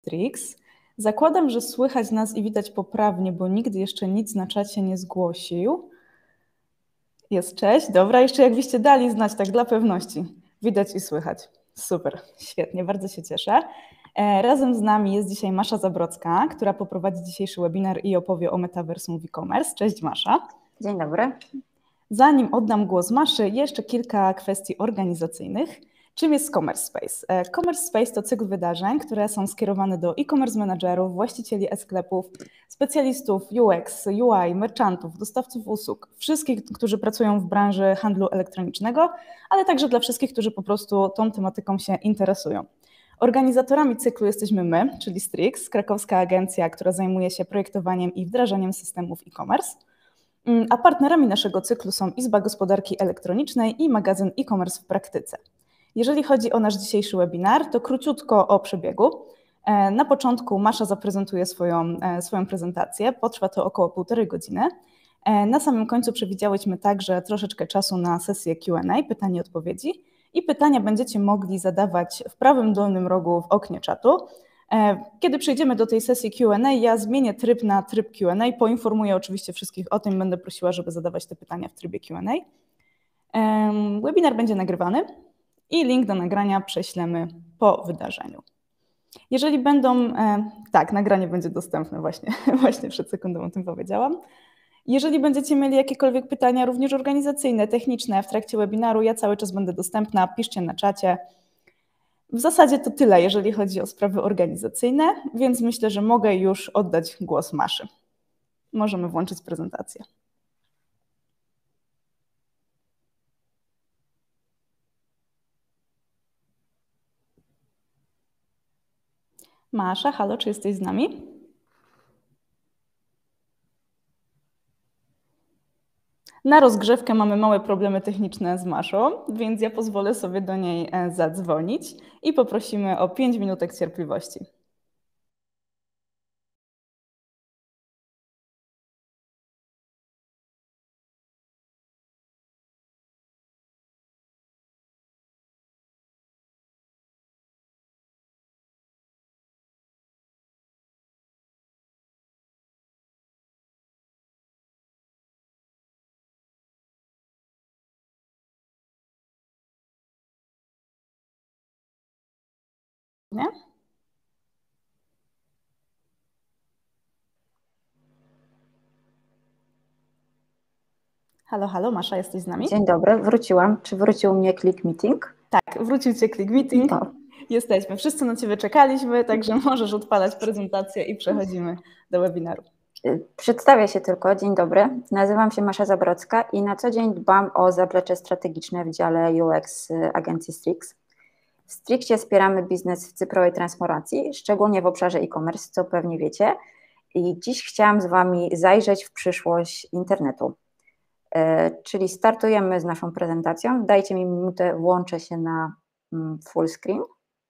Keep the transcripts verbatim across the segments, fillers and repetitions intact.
Strix. Zakładam, że słychać nas i widać poprawnie, bo nikt jeszcze nic na czacie nie zgłosił. Jest, cześć. Dobra, jeszcze jakbyście dali znać, tak dla pewności. Widać i słychać. Super, świetnie, bardzo się cieszę. Razem z nami jest dzisiaj Masza Zabrocka, która poprowadzi dzisiejszy webinar i opowie o metaversum w e-commerce. Cześć Masza. Dzień dobry. Zanim oddam głos Maszy, jeszcze kilka kwestii organizacyjnych. Czym jest Commerce Space? Commerce Space to cykl wydarzeń, które są skierowane do e-commerce managerów, właścicieli e-sklepów, specjalistów U X, U I, merchantów, dostawców usług, wszystkich, którzy pracują w branży handlu elektronicznego, ale także dla wszystkich, którzy po prostu tą tematyką się interesują. Organizatorami cyklu jesteśmy my, czyli Strix, krakowska agencja, która zajmuje się projektowaniem i wdrażaniem systemów e-commerce. A partnerami naszego cyklu są Izba Gospodarki Elektronicznej i magazyn e-commerce w praktyce. Jeżeli chodzi o nasz dzisiejszy webinar, to króciutko o przebiegu. Na początku Masza zaprezentuje swoją, swoją prezentację, potrwa to około półtorej godziny. Na samym końcu przewidziałyśmy także troszeczkę czasu na sesję Q and A, pytanie i odpowiedzi. I pytania będziecie mogli zadawać w prawym dolnym rogu w oknie czatu. Kiedy przejdziemy do tej sesji Q and A, ja zmienię tryb na tryb Q and A, poinformuję oczywiście wszystkich o tym, będę prosiła, żeby zadawać te pytania w trybie Q and A. Webinar będzie nagrywany i link do nagrania prześlemy po wydarzeniu. Jeżeli będą, tak, nagranie będzie dostępne, właśnie, właśnie przed sekundą o tym powiedziałam. Jeżeli będziecie mieli jakiekolwiek pytania, również organizacyjne, techniczne w trakcie webinaru, ja cały czas będę dostępna, piszcie na czacie. W zasadzie to tyle, jeżeli chodzi o sprawy organizacyjne, więc myślę, że mogę już oddać głos Maszy. Możemy włączyć prezentację. Masza, halo, czy jesteś z nami? Na rozgrzewkę mamy małe problemy techniczne z Maszą, więc ja pozwolę sobie do niej zadzwonić i poprosimy o pięć minutek cierpliwości. Nie? Halo, halo, Masza, jesteś z nami? Dzień dobry, wróciłam. Czy wrócił mnie Click Meeting? Tak, wrócił Cię Click Meeting. O. Jesteśmy, wszyscy na Ciebie czekaliśmy, także możesz odpalać prezentację i przechodzimy do webinaru. Przedstawię się tylko. Dzień dobry, nazywam się Masza Zabrocka i na co dzień dbam o zaplecze strategiczne w dziale U X agencji Strix. W Strixie wspieramy biznes w cyfrowej transformacji, szczególnie w obszarze e-commerce, co pewnie wiecie. I dziś chciałam z Wami zajrzeć w przyszłość internetu. Czyli startujemy z naszą prezentacją. Dajcie mi minutę, włączę się na full screen.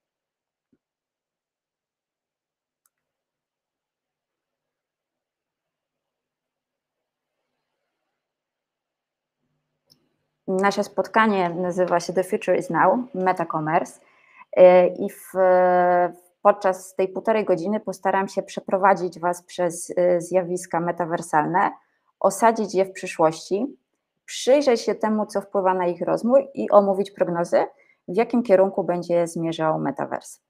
Nasze spotkanie nazywa się The Future is Now, MetaCommerce i w, podczas tej półtorej godziny postaram się przeprowadzić Was przez zjawiska metawersalne, osadzić je w przyszłości, przyjrzeć się temu, co wpływa na ich rozwój i omówić prognozy, w jakim kierunku będzie zmierzał metavers.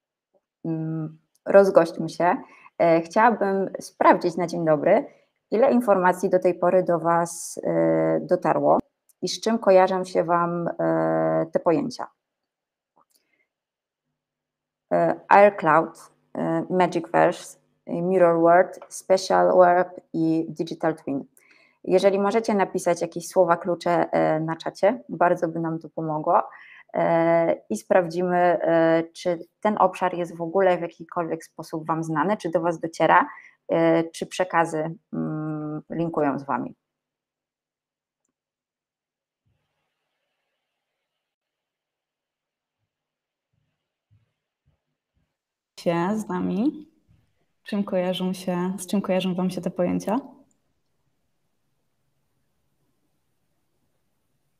Rozgośćmy się. Chciałabym sprawdzić na dzień dobry, ile informacji do tej pory do Was dotarło i z czym kojarzą się Wam te pojęcia. Air Cloud, Magicverse, Mirror World, Special Web i Digital Twin. Jeżeli możecie napisać jakieś słowa klucze na czacie, bardzo by nam to pomogło i sprawdzimy, czy ten obszar jest w ogóle w jakikolwiek sposób Wam znany, czy do Was dociera, czy przekazy linkują z Wami. Się z nami, czym kojarzą się, z czym kojarzą Wam się te pojęcia?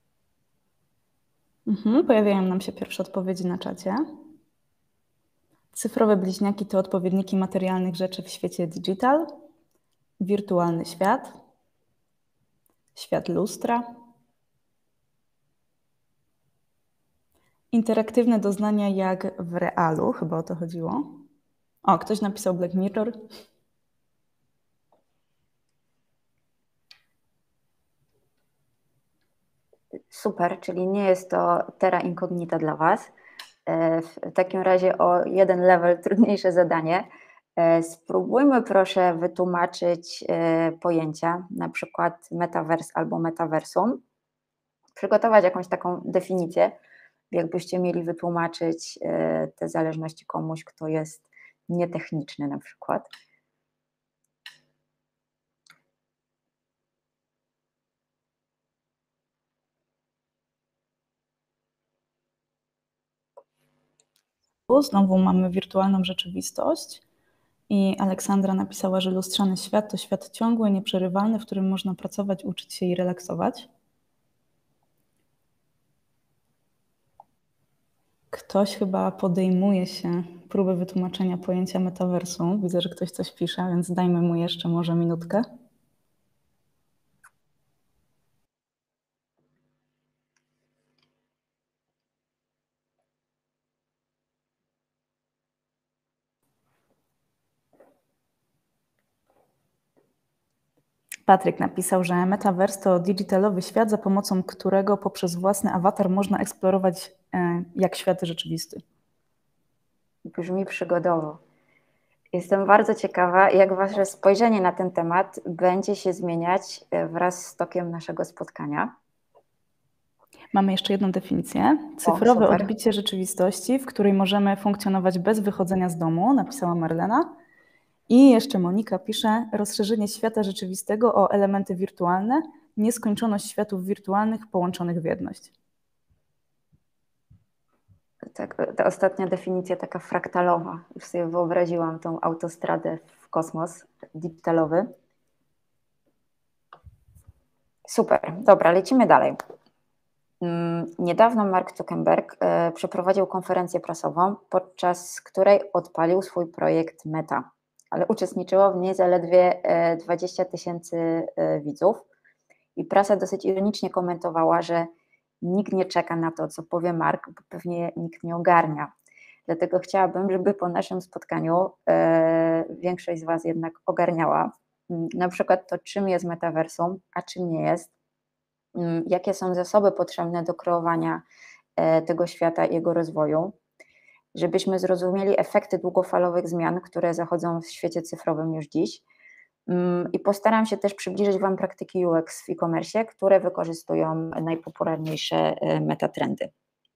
Mhm, pojawiają nam się pierwsze odpowiedzi na czacie. Cyfrowe bliźniaki to odpowiedniki materialnych rzeczy w świecie digital, wirtualny świat, świat lustra, interaktywne doznania jak w realu, chyba o to chodziło. O, ktoś napisał Black Mirror. Super, czyli nie jest to terra incognita dla Was. W takim razie o jeden level trudniejsze zadanie. Spróbujmy proszę wytłumaczyć pojęcia, na przykład metaverse albo metaversum. Przygotować jakąś taką definicję, jakbyście mieli wytłumaczyć te zależności komuś, kto jest nietechniczny na przykład. Znowu mamy wirtualną rzeczywistość i Aleksandra napisała, że lustrzany świat to świat ciągły, nieprzerywalny, w którym można pracować, uczyć się i relaksować. Ktoś chyba podejmuje się próby wytłumaczenia pojęcia metaversu. Widzę, że ktoś coś pisze, więc dajmy mu jeszcze może minutkę. Patryk napisał, że metaverse to digitalowy świat, za pomocą którego poprzez własny awatar można eksplorować e, jak świat rzeczywisty. Brzmi przygodowo. Jestem bardzo ciekawa, jak Wasze spojrzenie na ten temat będzie się zmieniać wraz z tokiem naszego spotkania. Mamy jeszcze jedną definicję. Cyfrowe o, odbicie rzeczywistości, w której możemy funkcjonować bez wychodzenia z domu, napisała Marlena. I jeszcze Monika pisze, rozszerzenie świata rzeczywistego o elementy wirtualne, nieskończoność światów wirtualnych połączonych w jedność. Tak, ta ostatnia definicja taka fraktalowa. Już sobie wyobraziłam tą autostradę w kosmos digitalowy. Super, dobra, lecimy dalej. Niedawno Mark Zuckerberg e, przeprowadził konferencję prasową, podczas której odpalił swój projekt Meta, ale uczestniczyło w niej zaledwie dwadzieścia tysięcy widzów i prasa dosyć ironicznie komentowała, że nikt nie czeka na to, co powie Mark, bo pewnie nikt nie ogarnia. Dlatego chciałabym, żeby po naszym spotkaniu e, większość z Was jednak ogarniała na przykład to, czym jest metaversum, a czym nie jest, jakie są zasoby potrzebne do kreowania e, tego świata i jego rozwoju, żebyśmy zrozumieli efekty długofalowych zmian, które zachodzą w świecie cyfrowym już dziś. I postaram się też przybliżyć Wam praktyki U X w e-commerce, które wykorzystują najpopularniejsze metatrendy.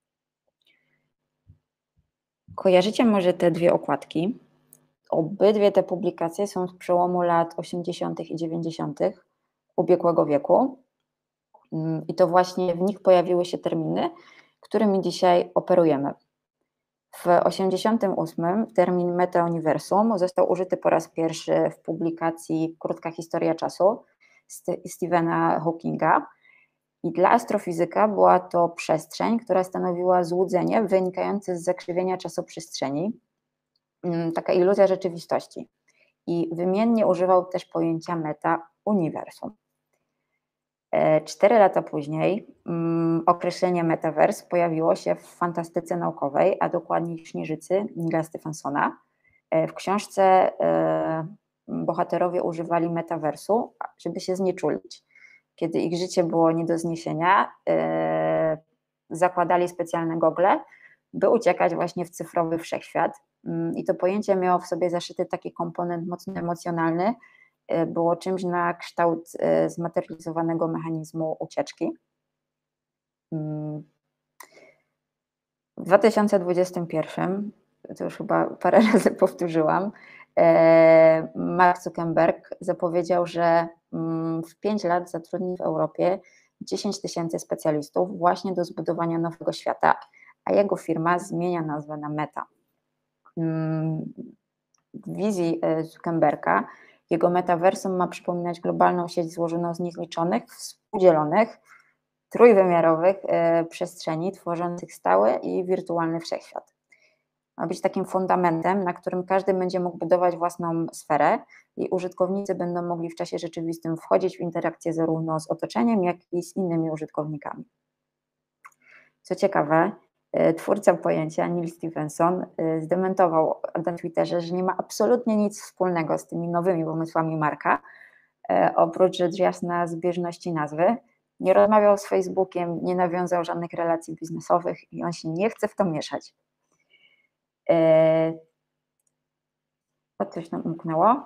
Kojarzycie może te dwie okładki? Obydwie te publikacje są z przełomu lat osiemdziesiątych i dziewięćdziesiątych ubiegłego wieku. I to właśnie w nich pojawiły się terminy, którymi dzisiaj operujemy. W osiemdziesiątym ósmym termin metauniwersum został użyty po raz pierwszy w publikacji Krótka historia czasu Stephena Hawkinga i dla astrofizyka była to przestrzeń, która stanowiła złudzenie wynikające z zakrzywienia czasoprzestrzeni, taka iluzja rzeczywistości, i wymiennie używał też pojęcia metauniwersum. Cztery lata później um, określenie metaverse pojawiło się w fantastyce naukowej, a dokładniej w Śnieżycy Neila Stephensona. W książce e, bohaterowie używali metaversu, żeby się znieczulić. Kiedy ich życie było nie do zniesienia, e, zakładali specjalne gogle, by uciekać właśnie w cyfrowy wszechświat. I to pojęcie miało w sobie zaszyty taki komponent mocno emocjonalny, było czymś na kształt zmaterializowanego mechanizmu ucieczki. W dwa tysiące dwudziestym pierwszym, to już chyba parę razy powtórzyłam, Mark Zuckerberg zapowiedział, że w pięć lat zatrudni w Europie dziesięć tysięcy specjalistów właśnie do zbudowania nowego świata, a jego firma zmienia nazwę na Meta. W wizji Zuckerberga jego metaversum ma przypominać globalną sieć złożoną z niezliczonych, współdzielonych, trójwymiarowych e, przestrzeni tworzących stały i wirtualny wszechświat. Ma być takim fundamentem, na którym każdy będzie mógł budować własną sferę i użytkownicy będą mogli w czasie rzeczywistym wchodzić w interakcję zarówno z otoczeniem, jak i z innymi użytkownikami. Co ciekawe, twórca pojęcia, Neil Stephenson, zdementował na Twitterze, że nie ma absolutnie nic wspólnego z tymi nowymi pomysłami Marka, oprócz rzecz jasna zbieżności nazwy. Nie rozmawiał z Facebookiem, nie nawiązał żadnych relacji biznesowych i on się nie chce w to mieszać. O, coś nam umknęło.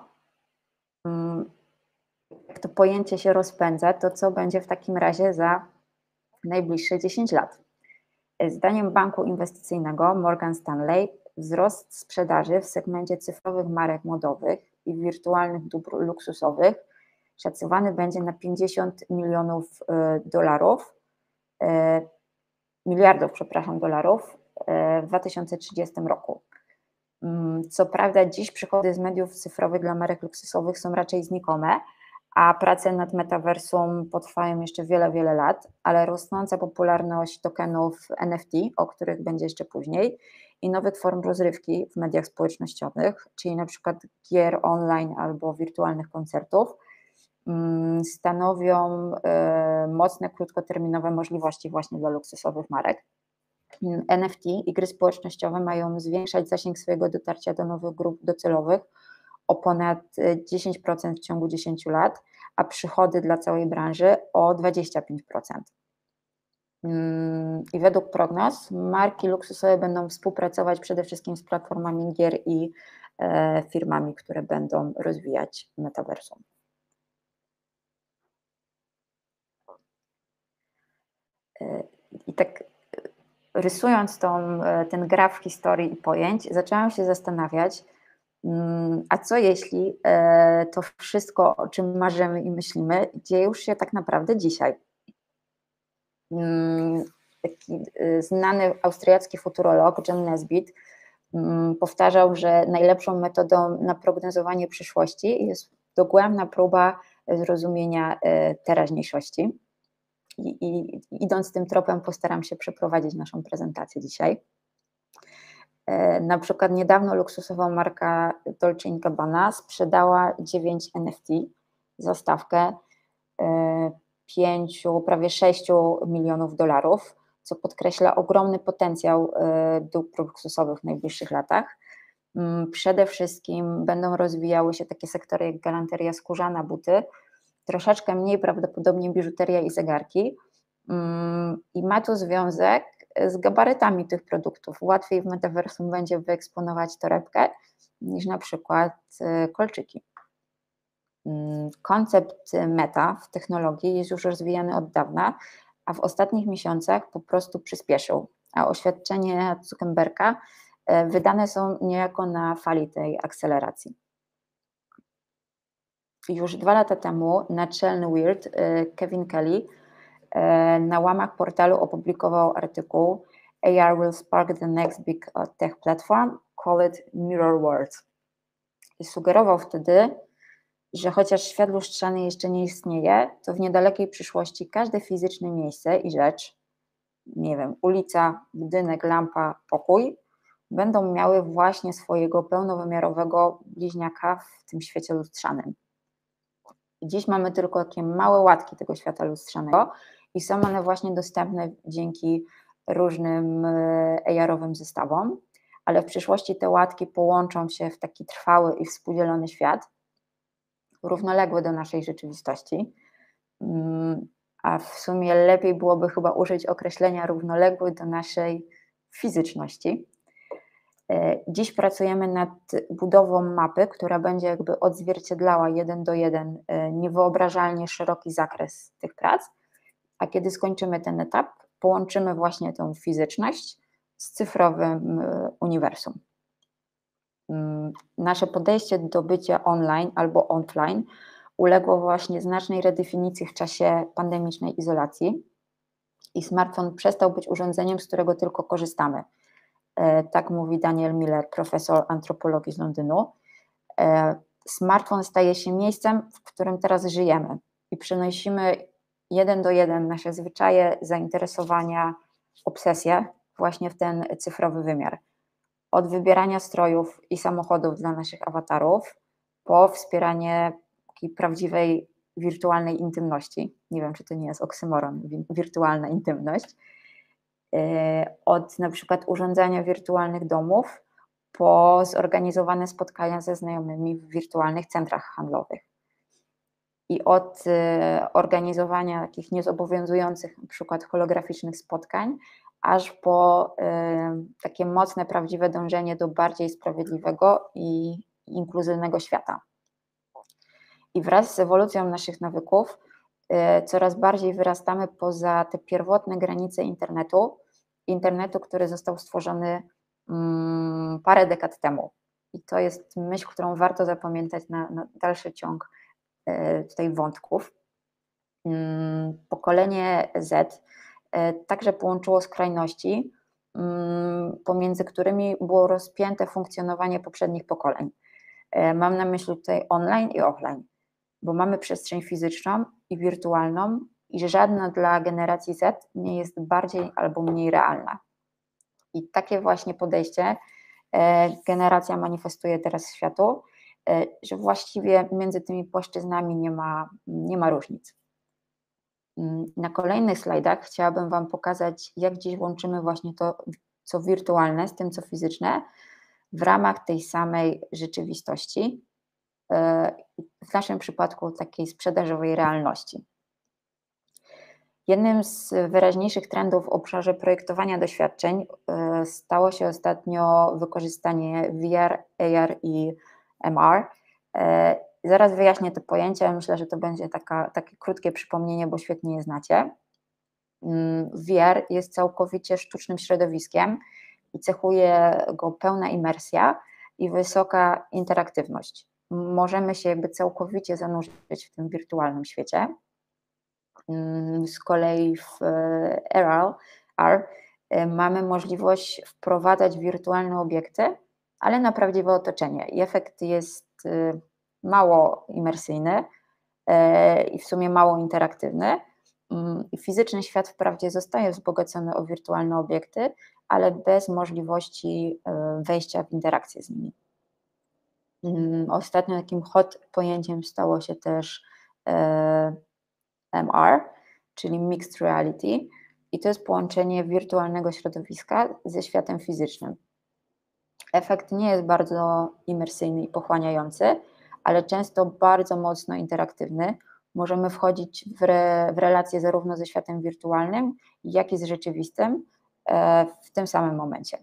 Jak to pojęcie się rozpędza, to co będzie w takim razie za najbliższe dziesięć lat? Zdaniem banku inwestycyjnego Morgan Stanley wzrost sprzedaży w segmencie cyfrowych marek modowych i wirtualnych dóbr luksusowych szacowany będzie na pięćdziesiąt milionów dolarów, miliardów, przepraszam, dolarów w dwa tysiące trzydziestym roku. Co prawda dziś przychody z mediów cyfrowych dla marek luksusowych są raczej znikome, a prace nad metaversum potrwają jeszcze wiele, wiele lat, ale rosnąca popularność tokenów N F T, o których będzie jeszcze później, i nowych form rozrywki w mediach społecznościowych, czyli na przykład gier online albo wirtualnych koncertów, stanowią mocne, krótkoterminowe możliwości właśnie dla luksusowych marek. N F T i gry społecznościowe mają zwiększać zasięg swojego dotarcia do nowych grup docelowych o ponad dziesięć procent w ciągu dziesięciu lat, a przychody dla całej branży o dwadzieścia pięć procent. I według prognoz marki luksusowe będą współpracować przede wszystkim z platformami gier i firmami, które będą rozwijać metaversum. I tak rysując tą, ten graf historii i pojęć, zaczęłam się zastanawiać, a co jeśli to wszystko, o czym marzymy i myślimy, dzieje już się tak naprawdę dzisiaj. Taki znany austriacki futurolog John Nesbitt powtarzał, że najlepszą metodą na prognozowanie przyszłości jest dogłębna próba zrozumienia teraźniejszości. I, i idąc tym tropem, postaram się przeprowadzić naszą prezentację dzisiaj. Na przykład niedawno luksusowa marka Dolce and Gabbana sprzedała dziewięć N F T za stawkę pięciu, prawie sześciu milionów dolarów, co podkreśla ogromny potencjał dóbr luksusowych w najbliższych latach. Przede wszystkim będą rozwijały się takie sektory jak galanteria skórzana, buty, troszeczkę mniej prawdopodobnie biżuteria i zegarki. I ma to związek z gabarytami tych produktów. Łatwiej w metaversum będzie wyeksponować torebkę niż na przykład kolczyki. Koncept meta w technologii jest już rozwijany od dawna, a w ostatnich miesiącach po prostu przyspieszył, a oświadczenia Zuckerberga wydane są niejako na fali tej akceleracji. Już dwa lata temu naczelny Weird, Kevin Kelly, na łamach portalu opublikował artykuł A R will spark the next big tech platform, call it Mirror World. I sugerował wtedy, że chociaż świat lustrzany jeszcze nie istnieje, to w niedalekiej przyszłości każde fizyczne miejsce i rzecz, nie wiem, ulica, budynek, lampa, pokój, będą miały właśnie swojego pełnowymiarowego bliźniaka w tym świecie lustrzanym. I dziś mamy tylko takie małe łatki tego świata lustrzanego i są one właśnie dostępne dzięki różnym A R-owym zestawom, ale w przyszłości te łatki połączą się w taki trwały i współdzielony świat, równoległy do naszej rzeczywistości, a w sumie lepiej byłoby chyba użyć określenia równoległy do naszej fizyczności. Dziś pracujemy nad budową mapy, która będzie jakby odzwierciedlała jeden do jeden niewyobrażalnie szeroki zakres tych prac, a kiedy skończymy ten etap, połączymy właśnie tą fizyczność z cyfrowym uniwersum. Nasze podejście do bycia online albo offline uległo właśnie znacznej redefinicji w czasie pandemicznej izolacji i smartfon przestał być urządzeniem, z którego tylko korzystamy. Tak mówi Daniel Miller, profesor antropologii z Londynu. Smartfon staje się miejscem, w którym teraz żyjemy i przenosimy jeden do jeden nasze zwyczaje, zainteresowania, obsesje właśnie w ten cyfrowy wymiar. od wybierania strojów i samochodów dla naszych awatarów, po wspieranie takiej prawdziwej wirtualnej intymności. Nie wiem, czy to nie jest oksymoron, wirtualna intymność. Od na przykład urządzania wirtualnych domów, po zorganizowane spotkania ze znajomymi w wirtualnych centrach handlowych. I od organizowania takich niezobowiązujących na przykład holograficznych spotkań, aż po takie mocne, prawdziwe dążenie do bardziej sprawiedliwego i inkluzywnego świata. I wraz z ewolucją naszych nawyków coraz bardziej wyrastamy poza te pierwotne granice internetu, internetu, który został stworzony um, parę dekad temu. I to jest myśl, którą warto zapamiętać na, na dalszy ciąg e, tutaj wątków. Um, pokolenie Z e, także połączyło skrajności, um, pomiędzy którymi było rozpięte funkcjonowanie poprzednich pokoleń. E, mam na myśli tutaj online i offline, bo mamy przestrzeń fizyczną i wirtualną i żadna dla generacji Z nie jest bardziej albo mniej realna. I takie właśnie podejście e, generacja manifestuje teraz w światu, e, że właściwie między tymi płaszczyznami nie ma, nie ma różnic. Na kolejnych slajdach chciałabym Wam pokazać, jak dziś łączymy właśnie to, co wirtualne z tym, co fizyczne w ramach tej samej rzeczywistości, w naszym przypadku takiej sprzedażowej realności. Jednym z wyraźniejszych trendów w obszarze projektowania doświadczeń stało się ostatnio wykorzystanie V R, A R i M R. Zaraz wyjaśnię te pojęcia, myślę, że to będzie taka, takie krótkie przypomnienie, bo świetnie je znacie. V R jest całkowicie sztucznym środowiskiem i cechuje go pełna imersja i wysoka interaktywność. Możemy się jakby całkowicie zanurzyć w tym wirtualnym świecie. Z kolei w R R mamy możliwość wprowadzać wirtualne obiekty, ale na prawdziwe otoczenie. I efekt jest mało imersyjny i w sumie mało interaktywny. Fizyczny świat wprawdzie zostaje wzbogacony o wirtualne obiekty, ale bez możliwości wejścia w interakcję z nimi. Ostatnio takim hot pojęciem stało się też M R, czyli Mixed Reality, i to jest połączenie wirtualnego środowiska ze światem fizycznym. Efekt nie jest bardzo imersyjny i pochłaniający, ale często bardzo mocno interaktywny. Możemy wchodzić w, re, w relacje zarówno ze światem wirtualnym, jak i z rzeczywistym w tym samym momencie.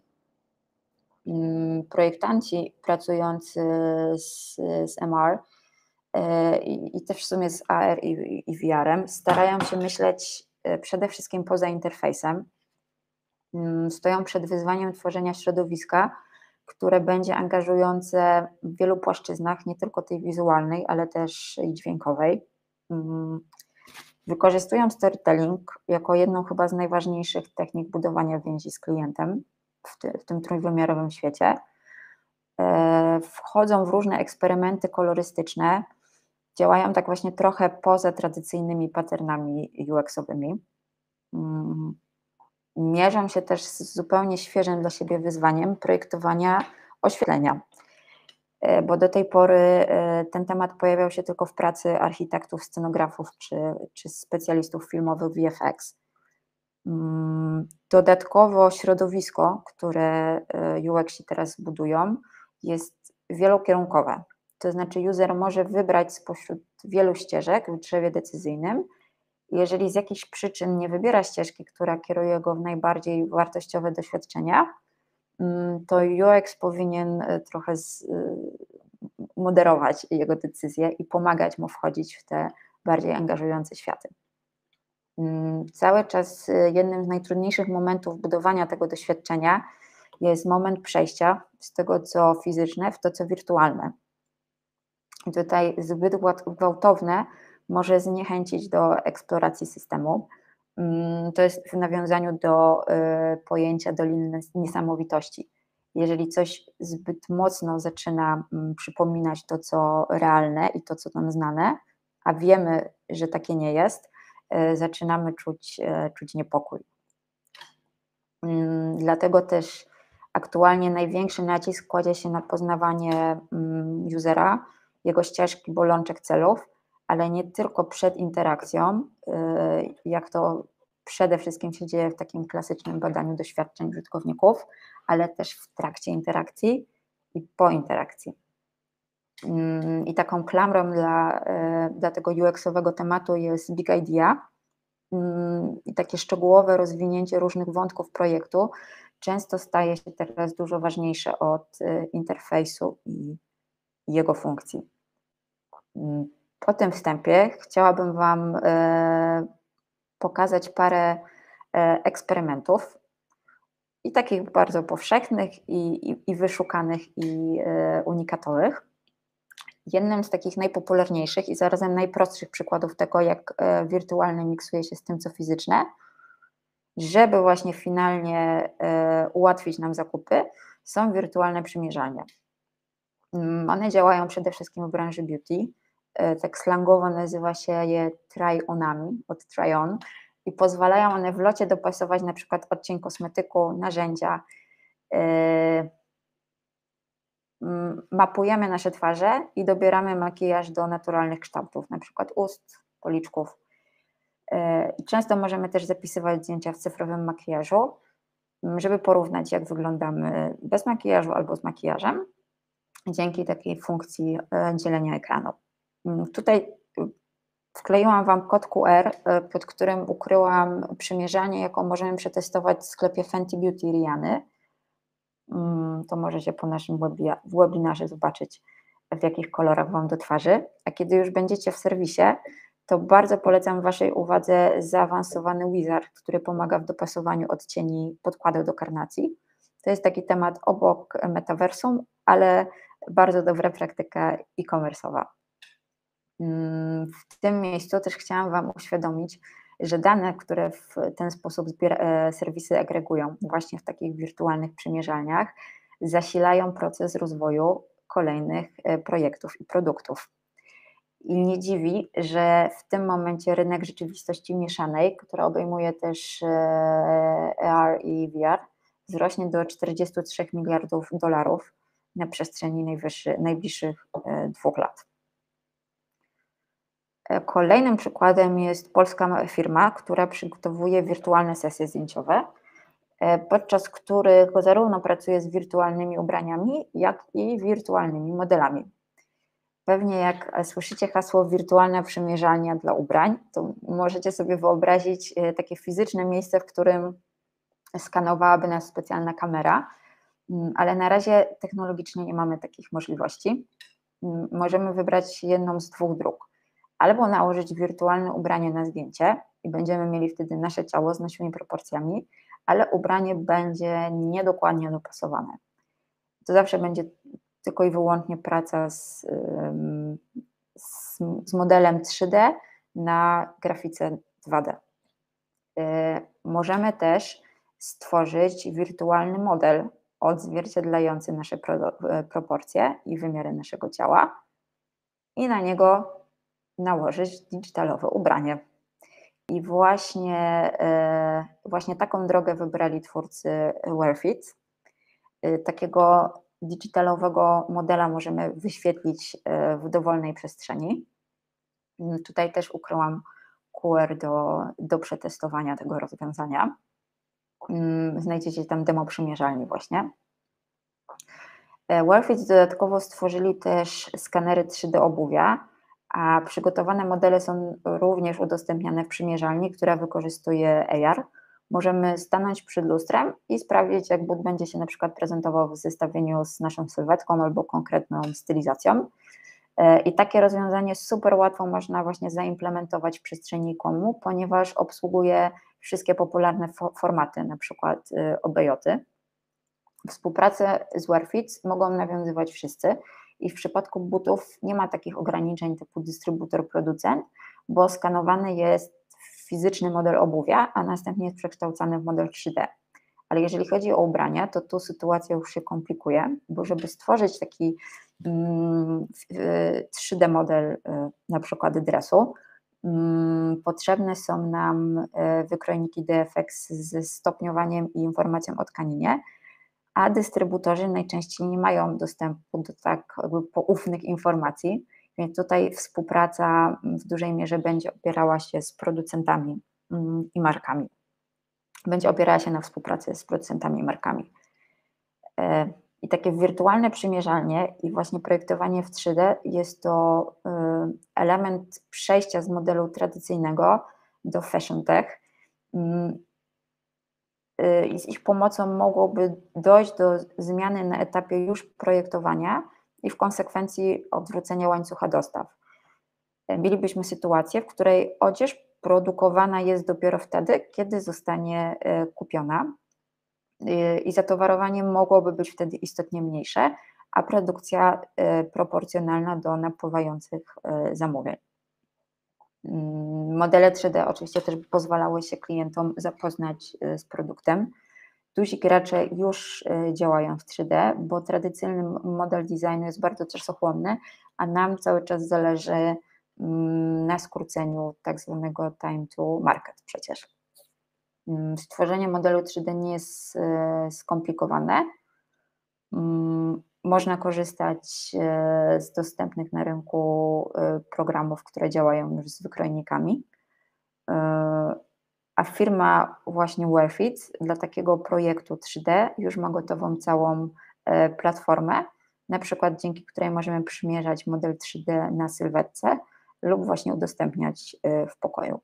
Projektanci pracujący z, z M R i, i też w sumie z A R i, i V R-em starają się myśleć przede wszystkim poza interfejsem. Stoją przed wyzwaniem tworzenia środowiska, które będzie angażujące w wielu płaszczyznach, nie tylko tej wizualnej, ale też i dźwiękowej. Wykorzystują storytelling jako jedną chyba z najważniejszych technik budowania więzi z klientem w, ty, w tym trójwymiarowym świecie. Wchodzą w różne eksperymenty kolorystyczne, działają tak właśnie trochę poza tradycyjnymi patternami U X-owymi. Mierzą się też z zupełnie świeżym dla siebie wyzwaniem projektowania oświetlenia, bo do tej pory ten temat pojawiał się tylko w pracy architektów, scenografów czy, czy specjalistów filmowych V F X. Dodatkowo środowisko, które U X-i teraz budują, jest wielokierunkowe. To znaczy user może wybrać spośród wielu ścieżek w drzewie decyzyjnym. Jeżeli z jakichś przyczyn nie wybiera ścieżki, która kieruje go w najbardziej wartościowe doświadczenia, to U X powinien trochę moderować jego decyzje i pomagać mu wchodzić w te bardziej angażujące światy. Cały czas jednym z najtrudniejszych momentów budowania tego doświadczenia jest moment przejścia z tego, co fizyczne, w to, co wirtualne. I tutaj zbyt gwałtowne może zniechęcić do eksploracji systemu. To jest w nawiązaniu do pojęcia doliny niesamowitości. Jeżeli coś zbyt mocno zaczyna przypominać to, co realne i to, co nam znane, a wiemy, że takie nie jest, zaczynamy czuć, czuć niepokój. Dlatego też Aktualnie największy nacisk kładzie się na poznawanie usera, jego ścieżki, bolączek, celów, ale nie tylko przed interakcją, jak to przede wszystkim się dzieje w takim klasycznym badaniu doświadczeń użytkowników, ale też w trakcie interakcji i po interakcji. I taką klamrą dla, dla tego U X-owego tematu jest Big Idea i takie szczegółowe rozwinięcie różnych wątków projektu często staje się teraz dużo ważniejsze od interfejsu i jego funkcji. Po tym wstępie chciałabym Wam pokazać parę eksperymentów i takich bardzo powszechnych i, i, i wyszukanych i unikatowych. Jednym z takich najpopularniejszych i zarazem najprostszych przykładów tego, jak wirtualne miksuje się z tym, co fizyczne, żeby właśnie finalnie ułatwić nam zakupy, są wirtualne przymierzalnie. One działają przede wszystkim w branży beauty, tak slangowo nazywa się je try-onami, od try-on, i pozwalają one w locie dopasować na przykład odcień kosmetyku, narzędzia. Mapujemy nasze twarze i dobieramy makijaż do naturalnych kształtów, na przykład ust, policzków. Często możemy też zapisywać zdjęcia w cyfrowym makijażu, żeby porównać, jak wyglądamy bez makijażu albo z makijażem, dzięki takiej funkcji dzielenia ekranu. Tutaj wkleiłam Wam kod Q R, pod którym ukryłam przymierzalnię, jaką możemy przetestować w sklepie Fenty Beauty Rihanny. To możecie po naszym webinarze zobaczyć, w jakich kolorach Wam do twarzy. A kiedy już będziecie w serwisie, to bardzo polecam Waszej uwadze zaawansowany wizard, który pomaga w dopasowaniu odcieni podkładów do karnacji. To jest taki temat obok metaversum, ale bardzo dobra praktyka e-commerce'owa. W tym miejscu też chciałam Wam uświadomić, że dane, które w ten sposób serwisy agregują właśnie w takich wirtualnych przymierzalniach, zasilają proces rozwoju kolejnych projektów i produktów. I nie dziwi, że w tym momencie rynek rzeczywistości mieszanej, która obejmuje też A R i V R, wzrośnie do czterdziestu trzech miliardów dolarów na przestrzeni najbliższych dwóch lat. Kolejnym przykładem jest polska firma, która przygotowuje wirtualne sesje zdjęciowe, podczas których zarówno pracuje z wirtualnymi ubraniami, jak i wirtualnymi modelami. Pewnie jak słyszycie hasło wirtualna przymierzalnia dla ubrań, to możecie sobie wyobrazić takie fizyczne miejsce, w którym skanowałaby nas specjalna kamera, ale na razie technologicznie nie mamy takich możliwości. Możemy wybrać jedną z dwóch dróg. Albo nałożyć wirtualne ubranie na zdjęcie i będziemy mieli wtedy nasze ciało z naszymi proporcjami, ale ubranie będzie niedokładnie dopasowane. To zawsze będzie tylko i wyłącznie praca z, z, z modelem trzy D na grafice dwa D. Możemy też stworzyć wirtualny model odzwierciedlający nasze pro, proporcje i wymiary naszego ciała i na niego nałożyć digitalowe ubranie. I właśnie, właśnie taką drogę wybrali twórcy Wearfit. Takiego digitalowego modela możemy wyświetlić w dowolnej przestrzeni. Tutaj też ukryłam Q R do, do przetestowania tego rozwiązania. Znajdziecie tam demo przymierzalni właśnie. Wearfit dodatkowo stworzyli też skanery trzy D obuwia, a przygotowane modele są również udostępniane w przymierzalni, która wykorzystuje A R. Możemy stanąć przed lustrem i sprawdzić, jak but będzie się na przykład prezentował w zestawieniu z naszą sylwetką albo konkretną stylizacją. I takie rozwiązanie super łatwo można właśnie zaimplementować w przestrzeni e-comu, ponieważ obsługuje wszystkie popularne formaty, na przykład obejoty. Współpracę z Wearfit mogą nawiązywać wszyscy i w przypadku butów nie ma takich ograniczeń typu dystrybutor-producent, bo skanowany jest fizyczny model obuwia, a następnie jest przekształcany w model trzy D. Ale jeżeli chodzi o ubrania, to tu sytuacja już się komplikuje, bo żeby stworzyć taki mm, trzy D model na przykład dresu, mm, potrzebne są nam wykrojniki D F X ze stopniowaniem i informacją o tkaninie, a dystrybutorzy najczęściej nie mają dostępu do tak jakby poufnych informacji, więc tutaj współpraca w dużej mierze będzie opierała się z producentami i markami. Będzie opierała się na współpracy z producentami i markami. I takie wirtualne przymierzalnie i właśnie projektowanie w trzy D jest to element przejścia z modelu tradycyjnego do fashion tech. I z ich pomocą mogłoby dojść do zmiany na etapie już projektowania i w konsekwencji odwrócenia łańcucha dostaw. Mielibyśmy sytuację, w której odzież produkowana jest dopiero wtedy, kiedy zostanie kupiona i zatowarowanie mogłoby być wtedy istotnie mniejsze, a produkcja proporcjonalna do napływających zamówień. Modele trzy D oczywiście też pozwalały się klientom zapoznać z produktem. Duzi gracze już działają w trzy D, bo tradycyjny model designu jest bardzo czasochłonny, a nam cały czas zależy na skróceniu tak zwanego time to market przecież. Stworzenie modelu trzy D nie jest skomplikowane. Można korzystać z dostępnych na rynku programów, które działają już z wykrojnikami. A firma właśnie Wearfit dla takiego projektu trzy D już ma gotową całą platformę, na przykład dzięki której możemy przymierzać model trzy D na sylwetce lub właśnie udostępniać w pokoju.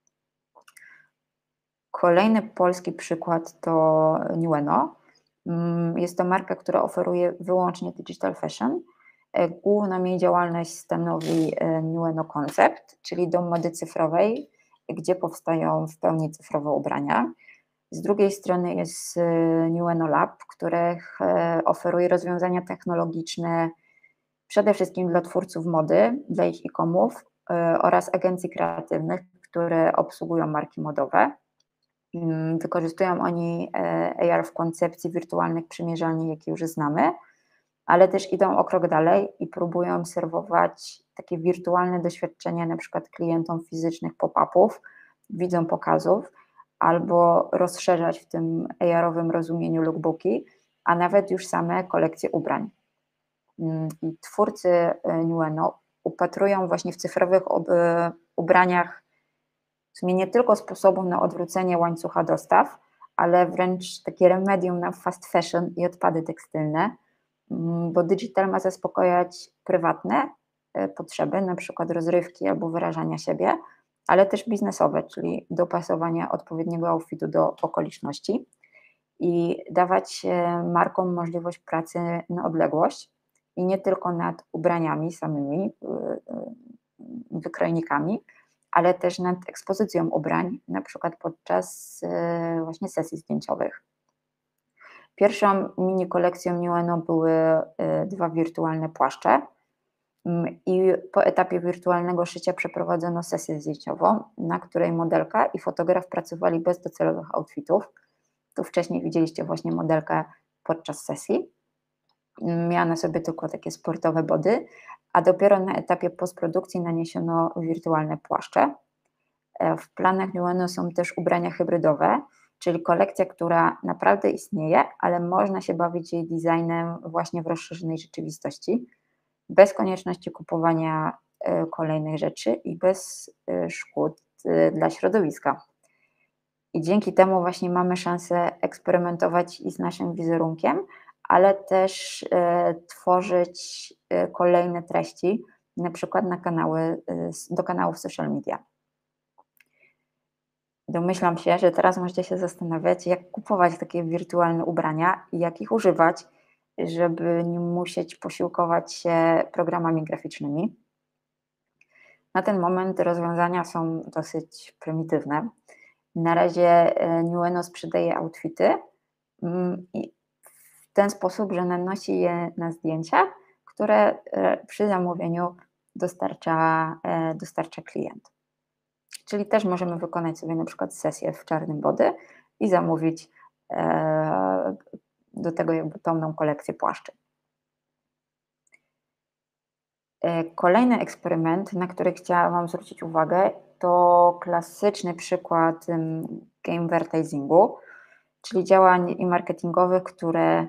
Kolejny polski przykład to Nueno. Jest to marka, która oferuje wyłącznie digital fashion. Główną jej działalność stanowi Nueno Concept, czyli dom mody cyfrowej, gdzie powstają w pełni cyfrowe ubrania. Z drugiej strony jest Nueno Lab, które oferuje rozwiązania technologiczne przede wszystkim dla twórców mody, dla ich e-comów oraz agencji kreatywnych, które obsługują marki modowe. Wykorzystują oni A R w koncepcji wirtualnych przymierzalni, jakie już znamy, ale też idą o krok dalej i próbują serwować takie wirtualne doświadczenia na przykład klientom fizycznych pop-upów, widzom pokazów, albo rozszerzać w tym A R-owym rozumieniu lookbooki, a nawet już same kolekcje ubrań. I twórcy Nueno upatrują właśnie w cyfrowych ubraniach w sumie nie tylko sposobu na odwrócenie łańcucha dostaw, ale wręcz takie remedium na fast fashion i odpady tekstylne, bo digital ma zaspokojać prywatne potrzeby, na przykład rozrywki albo wyrażania siebie, ale też biznesowe, czyli dopasowania odpowiedniego outfitu do okoliczności i dawać markom możliwość pracy na odległość i nie tylko nad ubraniami samymi, wykrojnikami, ale też nad ekspozycją ubrań, na przykład podczas właśnie sesji zdjęciowych. Pierwszą mini kolekcją Nueno były dwa wirtualne płaszcze i po etapie wirtualnego szycia przeprowadzono sesję zdjęciową, na której modelka i fotograf pracowali bez docelowych outfitów. Tu wcześniej widzieliście właśnie modelkę podczas sesji. Miała na sobie tylko takie sportowe body, a dopiero na etapie postprodukcji naniesiono wirtualne płaszcze. W planach Nueno są też ubrania hybrydowe, czyli kolekcja, która naprawdę istnieje, ale można się bawić jej designem właśnie w rozszerzonej rzeczywistości, bez konieczności kupowania kolejnych rzeczy i bez szkód dla środowiska. I dzięki temu właśnie mamy szansę eksperymentować i z naszym wizerunkiem, ale też tworzyć kolejne treści, na przykład na kanały, do kanałów social media. Domyślam się, że teraz możecie się zastanawiać, jak kupować takie wirtualne ubrania i jak ich używać, żeby nie musieć posiłkować się programami graficznymi. Na ten moment rozwiązania są dosyć prymitywne. Na razie Nueno sprzedaje outfity i w ten sposób, że nanosi je na zdjęcia, które przy zamówieniu dostarcza, dostarcza klient. Czyli też możemy wykonać sobie na przykład sesję w czarnym body i zamówić do tego jakby pełną kolekcję płaszczy. Kolejny eksperyment, na który chciałam Wam zwrócić uwagę, to klasyczny przykład gamevertisingu, czyli działań marketingowych, które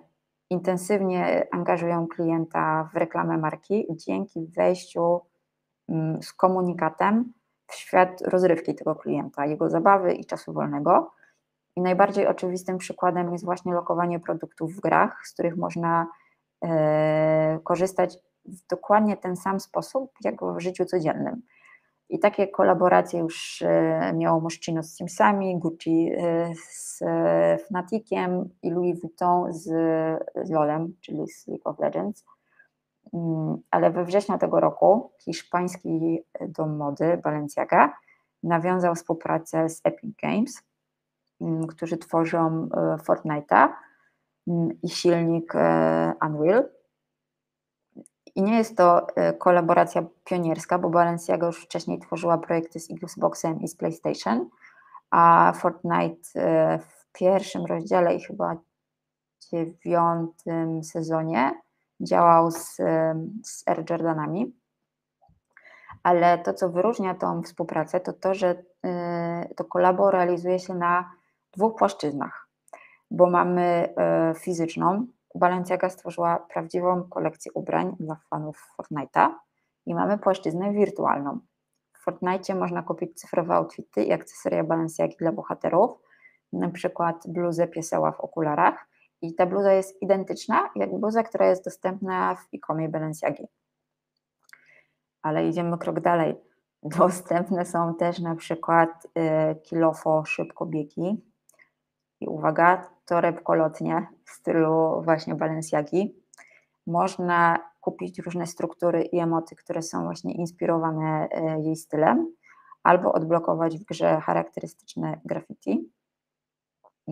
intensywnie angażują klienta w reklamę marki dzięki wejściu z komunikatem w świat rozrywki tego klienta, jego zabawy i czasu wolnego. I najbardziej oczywistym przykładem jest właśnie lokowanie produktów w grach, z których można e, korzystać w dokładnie ten sam sposób, jak w życiu codziennym. I takie kolaboracje już e, miało Moschino z Simsami, Gucci e, z e, Fnaticiem i Louis Vuitton z, z LOLem, czyli z League of Legends. Ale we wrześniu tego roku hiszpański dom mody Balenciaga nawiązał współpracę z Epic Games, którzy tworzą Fortnite'a i silnik Unreal. I nie jest to kolaboracja pionierska, bo Balenciaga już wcześniej tworzyła projekty z Xboxem i z PlayStation, a Fortnite w pierwszym rozdziale i chyba dziewiątym sezonie działał z, z Air Jordanami, ale to, co wyróżnia tą współpracę, to to, że to kolabo realizuje się na dwóch płaszczyznach, bo mamy fizyczną, Balenciaga stworzyła prawdziwą kolekcję ubrań dla fanów Fortnite'a i mamy płaszczyznę wirtualną. W Fortnite'cie można kupić cyfrowe outfity i akcesoria Balenciagi dla bohaterów, na przykład bluzę pieseła w okularach, i ta bluza jest identyczna jak bluza, która jest dostępna w e-comie Balenciagi. Ale idziemy krok dalej. Dostępne są też na przykład y, kilofo szybkobiegi i uwaga, torebkolotnie w stylu właśnie Balenciagi. Można kupić różne struktury i emoty, które są właśnie inspirowane y, jej stylem, albo odblokować w grze charakterystyczne graffiti. Y,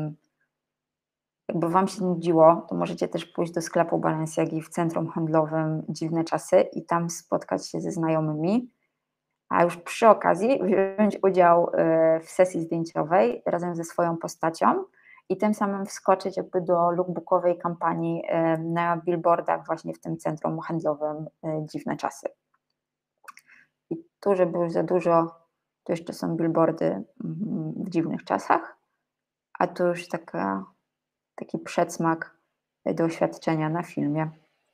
Jakby Wam się nudziło, to możecie też pójść do sklepu Balenciagi w centrum handlowym Dziwne Czasy i tam spotkać się ze znajomymi, a już przy okazji wziąć udział w sesji zdjęciowej razem ze swoją postacią i tym samym wskoczyć jakby do lookbookowej kampanii na billboardach właśnie w tym centrum handlowym Dziwne Czasy. I tu, żeby już za dużo, to jeszcze są billboardy w dziwnych czasach, a tu już taka taki przedsmak doświadczenia na filmie.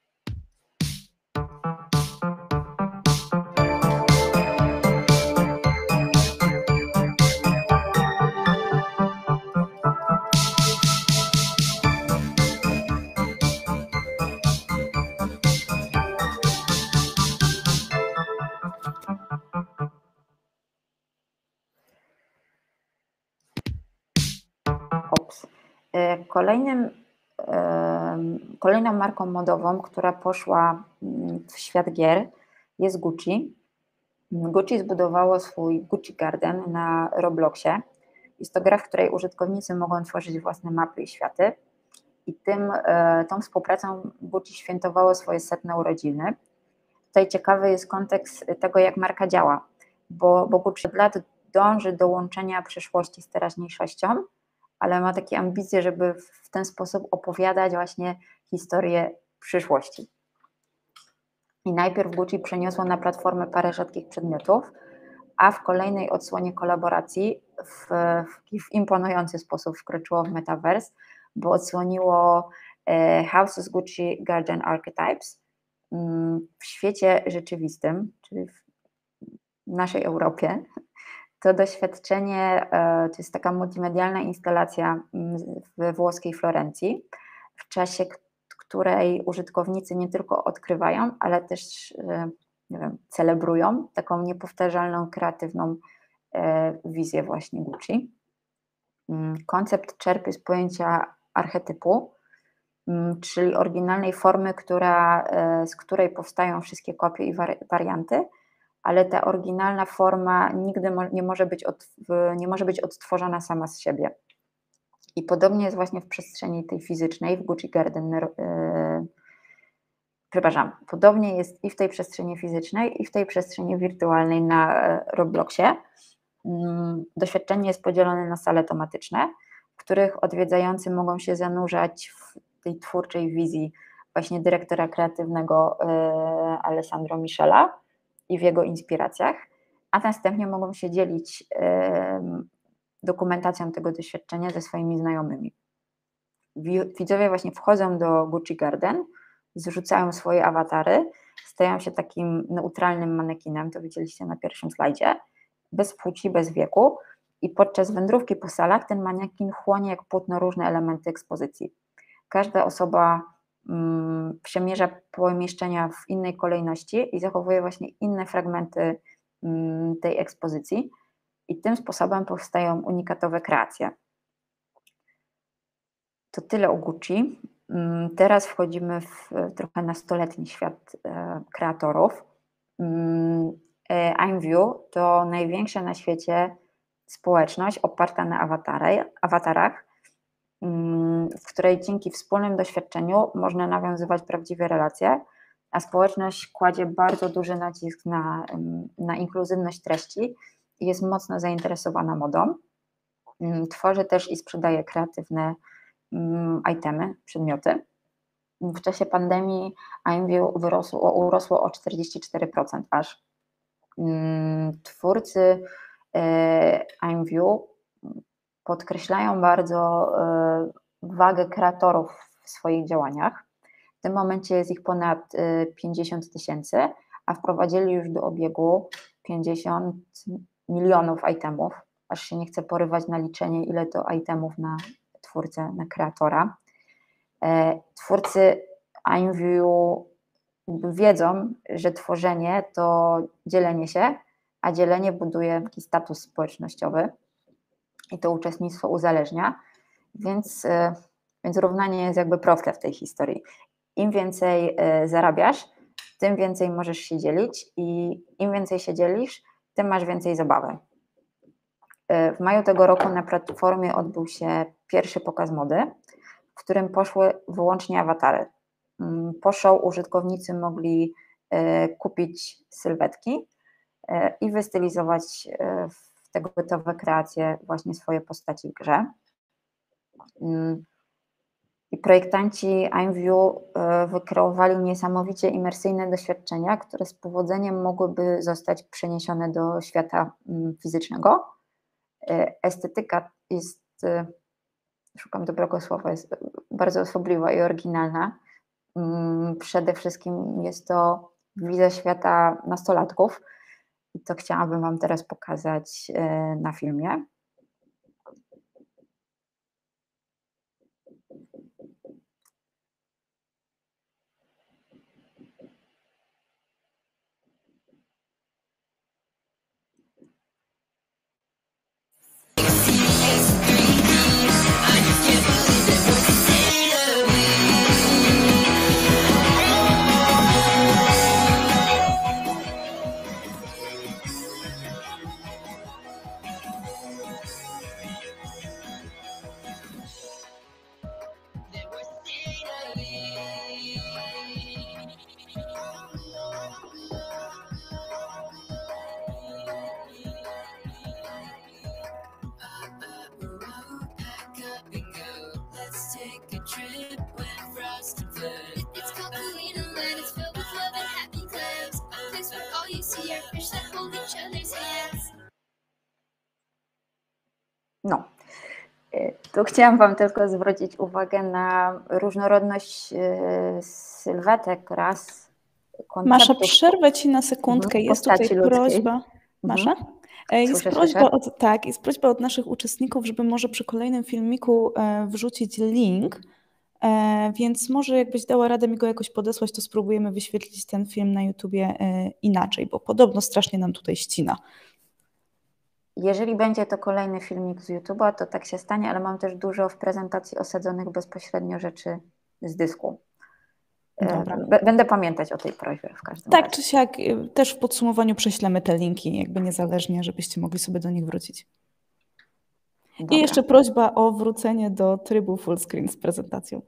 Ops. Kolejnym, kolejną marką modową, która poszła w świat gier, jest Gucci. Gucci zbudowało swój Gucci Garden na Robloxie. Jest to gra, w której użytkownicy mogą tworzyć własne mapy i światy. I tym, tą współpracą Gucci świętowało swoje setne urodziny. Tutaj ciekawy jest kontekst tego, jak marka działa, bo, bo Gucci od lat dąży do łączenia przeszłości z teraźniejszością, ale ma takie ambicje, żeby w ten sposób opowiadać właśnie historię przyszłości. I najpierw Gucci przeniosło na platformę parę rzadkich przedmiotów, a w kolejnej odsłonie kolaboracji w, w imponujący sposób wkroczyło w Metaverse, bo odsłoniło e, Houses Gucci Garden Archetypes w świecie rzeczywistym, czyli w naszej Europie. To doświadczenie to jest taka multimedialna instalacja we włoskiej Florencji, w czasie której użytkownicy nie tylko odkrywają, ale też nie wiem, celebrują taką niepowtarzalną, kreatywną wizję właśnie Gucci. Koncept czerpie z pojęcia archetypu, czyli oryginalnej formy, która, z której powstają wszystkie kopie i warianty, ale ta oryginalna forma nigdy nie może być, od, nie może być odtworzona sama z siebie. I podobnie jest właśnie w przestrzeni tej fizycznej, w Gucci Garden, yy, przepraszam, podobnie jest i w tej przestrzeni fizycznej, i w tej przestrzeni wirtualnej na Robloxie. Yy, doświadczenie jest podzielone na sale tematyczne, w których odwiedzający mogą się zanurzać w tej twórczej wizji właśnie dyrektora kreatywnego yy, Alessandro Michela i w jego inspiracjach, a następnie mogą się dzielić yy, dokumentacją tego doświadczenia ze swoimi znajomymi. widzowie właśnie wchodzą do Gucci Garden, zrzucają swoje awatary, stają się takim neutralnym manekinem, to widzieliście na pierwszym slajdzie, bez płci, bez wieku i podczas wędrówki po salach ten manekin chłonie jak płótno różne elementy ekspozycji. Każda osoba um, przemierza pomieszczenia w innej kolejności i zachowuje właśnie inne fragmenty um, tej ekspozycji i tym sposobem powstają unikatowe kreacje. To tyle o Gucci. Teraz wchodzimy w trochę nastoletni świat e, kreatorów. E, I'mView to największa na świecie społeczność oparta na awatary, awatarach, w której dzięki wspólnym doświadczeniu można nawiązywać prawdziwe relacje, a społeczność kładzie bardzo duży nacisk na, na inkluzywność treści i jest mocno zainteresowana modą. Tworzy też i sprzedaje kreatywne itemy, przedmioty. W czasie pandemii I'mView wyrosło, urosło o czterdzieści cztery procent aż. Twórcy I'mView podkreślają bardzo wagę kreatorów w swoich działaniach. W tym momencie jest ich ponad pięćdziesiąt tysięcy, a wprowadzili już do obiegu pięćdziesiąt milionów itemów. Aż się nie chce porywać na liczenie, ile to itemów na twórcę, na kreatora. Twórcy I'mView wiedzą, że tworzenie to dzielenie się, a dzielenie buduje taki status społecznościowy i to uczestnictwo uzależnia, więc, więc równanie jest jakby proste w tej historii. Im więcej zarabiasz, tym więcej możesz się dzielić i im więcej się dzielisz, tym masz więcej zabawy. W maju tego roku na platformie odbył się pierwszy pokaz mody, w którym poszły wyłącznie awatary. Po show użytkownicy mogli kupić sylwetki i wystylizować w te gotowe kreacje właśnie swoje postaci w grze. I projektanci I'mView wykreowali niesamowicie imersyjne doświadczenia, które z powodzeniem mogłyby zostać przeniesione do świata fizycznego. Estetyka jest, szukam dobrego słowa, jest bardzo osobliwa i oryginalna. Przede wszystkim jest to wizja świata nastolatków i to chciałabym Wam teraz pokazać na filmie. No, tu chciałam Wam tylko zwrócić uwagę na różnorodność sylwetek, ras, konceptów. Masza, przerwę Ci na sekundkę. Jest tutaj ludzkiej. prośba. Masza? Jest, Słyszę, prośba słyszę. od, tak, jest prośba od naszych uczestników, żeby może przy kolejnym filmiku wrzucić link, więc może jakbyś dała radę mi go jakoś podesłać, to spróbujemy wyświetlić ten film na YouTubie inaczej, bo podobno strasznie nam tutaj ścina. Jeżeli będzie to kolejny filmik z YouTube'a, to tak się stanie, ale mam też dużo w prezentacji osadzonych bezpośrednio rzeczy z dysku. Dobra. Będę pamiętać o tej prośbie w każdym tak, razie. czy siak, też w podsumowaniu prześlemy te linki, jakby niezależnie, żebyście mogli sobie do nich wrócić. Dobra. I jeszcze prośba o wrócenie do trybu full screen z prezentacją.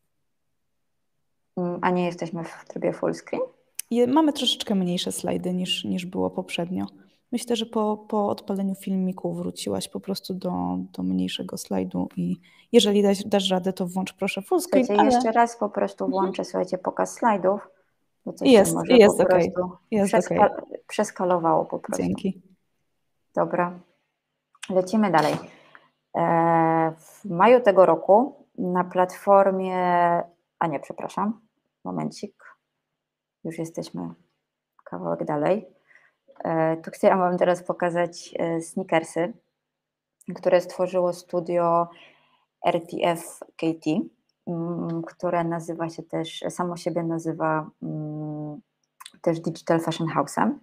A nie jesteśmy w trybie full screen? I mamy troszeczkę mniejsze slajdy niż, niż było poprzednio. Myślę, że po, po odpaleniu filmiku wróciłaś po prostu do, do mniejszego slajdu i jeżeli dasz, dasz radę, to włącz proszę full screen. Słuchajcie, ale... jeszcze raz po prostu włączę, mhm. słuchajcie, pokaz slajdów, bo coś jest, się może jest po okay. prostu jest przeska okay. przeskalowało po prostu. Dzięki. Dobra, lecimy dalej. W maju tego roku na platformie, a nie, przepraszam, momencik, już jesteśmy kawałek dalej. Tu chciałam Wam teraz pokazać sneakersy, które stworzyło studio R T F K T, które nazywa się też, samo siebie nazywa też Digital Fashion House'em.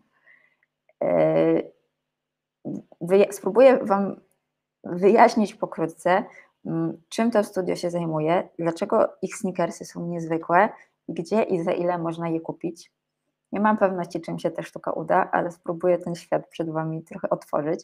Spróbuję Wam wyjaśnić pokrótce, czym to studio się zajmuje, dlaczego ich sneakersy są niezwykłe, gdzie i za ile można je kupić. Nie mam pewności, czym się ta sztuka uda, ale spróbuję ten świat przed Wami trochę otworzyć.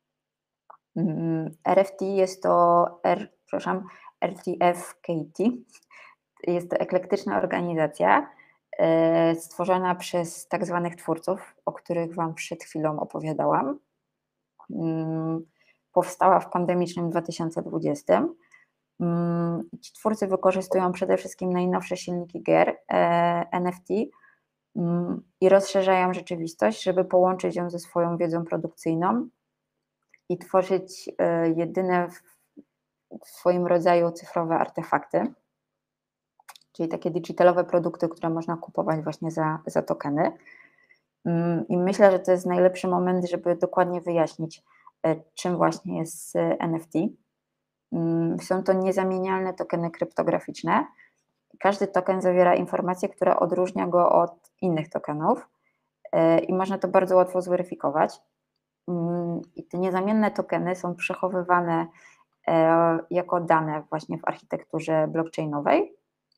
R F T jest to, R, przepraszam, R T F K T. Jest to eklektyczna organizacja e, stworzona przez tak zwanych twórców, o których Wam przed chwilą opowiadałam. Mm, powstała w pandemicznym dwa tysiące dwudziestym. Mm, ci twórcy wykorzystują przede wszystkim najnowsze silniki gier, e, N F T, mm, i rozszerzają rzeczywistość, żeby połączyć ją ze swoją wiedzą produkcyjną i tworzyć e, jedyne w, w swoim rodzaju cyfrowe artefakty, czyli takie digitalowe produkty, które można kupować właśnie za, za tokeny. I myślę, że to jest najlepszy moment, żeby dokładnie wyjaśnić, czym właśnie jest N F T. Są to niezamienialne tokeny kryptograficzne. Każdy token zawiera informację, która odróżnia go od innych tokenów i można to bardzo łatwo zweryfikować. I te niezamienne tokeny są przechowywane jako dane właśnie w architekturze blockchainowej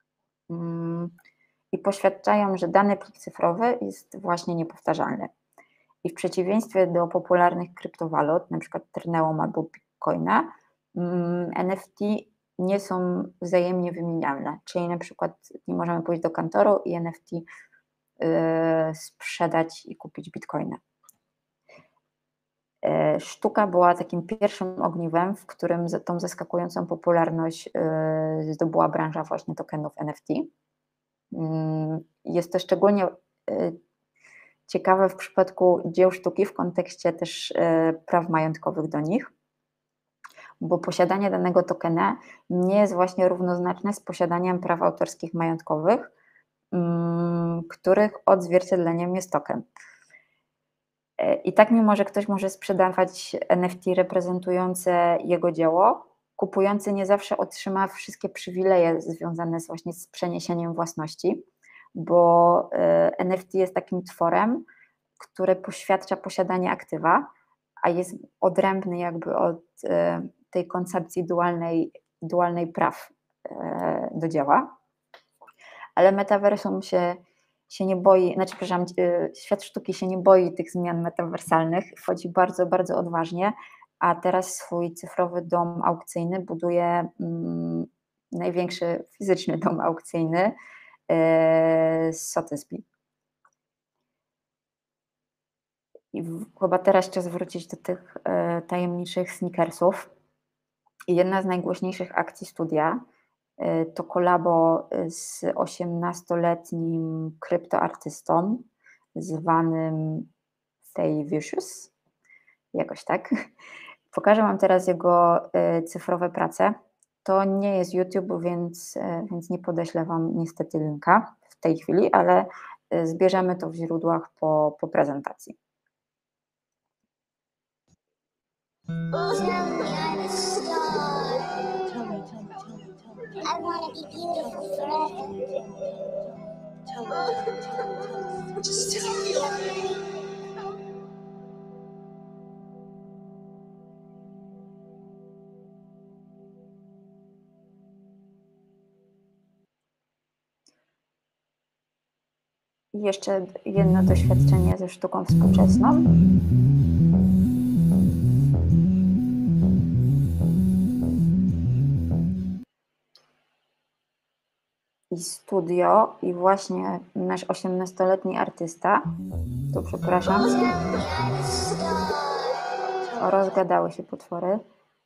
i poświadczają, że dany plik cyfrowy jest właśnie niepowtarzalny. I w przeciwieństwie do popularnych kryptowalut, na przykład Ethereum albo Bitcoina, N F T nie są wzajemnie wymienialne, czyli na przykład nie możemy pójść do kantoru i N F T yy, sprzedać i kupić Bitcoina. Yy, sztuka była takim pierwszym ogniwem, w którym tą zaskakującą popularność yy, zdobyła branża właśnie tokenów N F T. Jest to szczególnie ciekawe w przypadku dzieł sztuki w kontekście też praw majątkowych do nich, bo posiadanie danego tokena nie jest właśnie równoznaczne z posiadaniem praw autorskich majątkowych, których odzwierciedleniem jest token. I tak, mimo że ktoś może sprzedawać N F T reprezentujące jego dzieło, kupujący nie zawsze otrzyma wszystkie przywileje związane z właśnie z przeniesieniem własności, bo N F T jest takim tworem, które poświadcza posiadanie aktywa, a jest odrębny jakby od tej koncepcji dualnej, dualnej praw do dzieła. Ale metaversum się, się nie boi, znaczy przepraszam, świat sztuki się nie boi tych zmian metawersalnych, wchodzi bardzo, bardzo odważnie, a teraz swój cyfrowy dom aukcyjny buduje mm, największy fizyczny dom aukcyjny e, z Sotheby. I w, chyba teraz czas wrócić do tych e, tajemniczych sneakersów. I jedna z najgłośniejszych akcji studia e, to kolabo z osiemnastoletnim kryptoartystą zwanym Faye Vicious, jakoś tak. Pokażę Wam teraz jego cyfrowe prace. To nie jest YouTube, więc, więc nie podeślę Wam niestety linka w tej chwili, ale zbierzemy to w źródłach po, po prezentacji. I jeszcze jedno doświadczenie ze sztuką współczesną. I studio, i właśnie nasz osiemnastoletni artysta, tu przepraszam, rozgadały się potwory.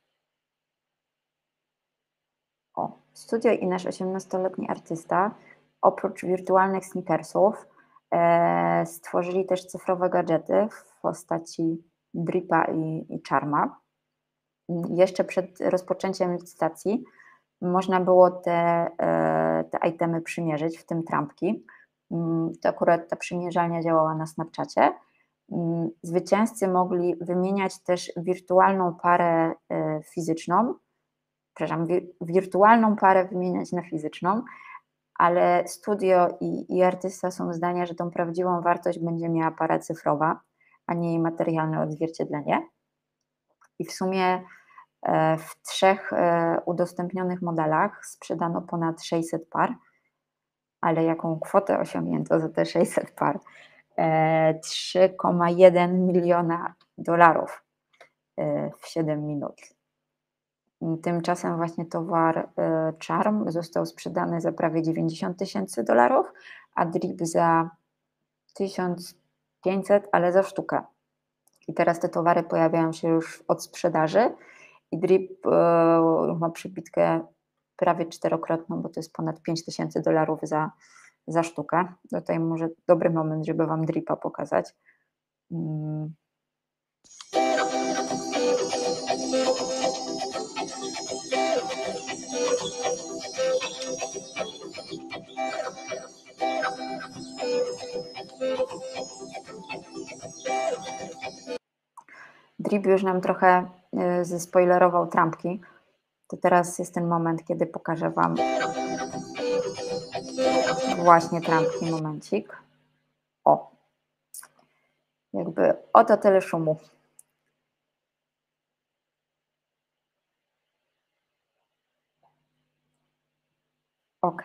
O, studio i nasz osiemnastoletni artysta, oprócz wirtualnych sneakersów, e, stworzyli też cyfrowe gadżety w postaci Dripa i, i Charma. Jeszcze przed rozpoczęciem licytacji można było te, te itemy przymierzyć, w tym trampki. To akurat ta przymierzalnia działała na Snapchacie. Zwycięzcy mogli wymieniać też wirtualną parę fizyczną, przepraszam, wirtualną parę wymieniać na fizyczną, ale studio i, i artysta są zdania, że tą prawdziwą wartość będzie miała para cyfrowa, a nie jej materialne odzwierciedlenie. I w sumie w trzech udostępnionych modelach sprzedano ponad sześćset par, ale jaką kwotę osiągnięto za te sześćset par? trzy przecinek jeden miliona dolarów w siedem minut. Tymczasem właśnie towar Charm został sprzedany za prawie dziewięćdziesiąt tysięcy dolarów, a Drip za tysiąc pięćset, ale za sztukę. I teraz te towary pojawiają się już od sprzedaży i Drip ma przybitkę prawie czterokrotną, bo to jest ponad pięć tysięcy dolarów za, za sztukę. Tutaj może dobry moment, żeby Wam Dripa pokazać. Hmm. Drip już nam trochę zespoilerował trampki, to teraz jest ten moment, kiedy pokażę Wam właśnie trampki, momencik. O, jakby oto tyle szumu. Ok.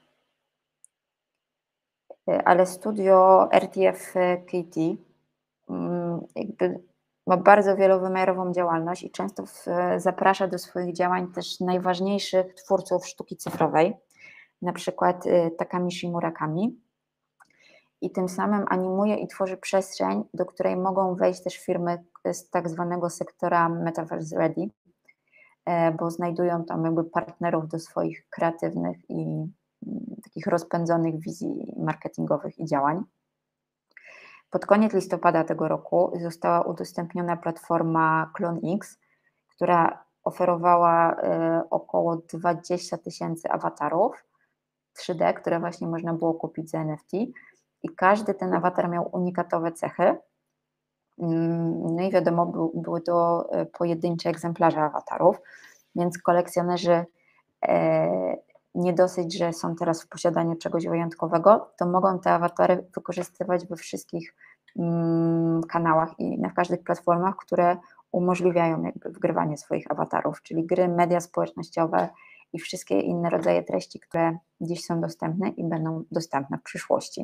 Ale studio R T F K T jakby ma bardzo wielowymiarową działalność i często w, zaprasza do swoich działań też najważniejszych twórców sztuki cyfrowej, na przykład Takamichi Murakami, i tym samym animuje i tworzy przestrzeń, do której mogą wejść też firmy z tak zwanego sektora Metaverse Ready, bo znajdują tam jakby partnerów do swoich kreatywnych i takich rozpędzonych wizji marketingowych i działań. Pod koniec listopada tego roku została udostępniona platforma CloneX, która oferowała około dwadzieścia tysięcy awatarów trzy D, które właśnie można było kupić za N F T, i każdy ten awatar miał unikatowe cechy. No i wiadomo, były to pojedyncze egzemplarze awatarów, więc kolekcjonerzy nie dosyć, że są teraz w posiadaniu czegoś wyjątkowego, to mogą te awatary wykorzystywać we wszystkich kanałach i na każdych platformach, które umożliwiają jakby wgrywanie swoich awatarów, czyli gry, media społecznościowe i wszystkie inne rodzaje treści, które dziś są dostępne i będą dostępne w przyszłości.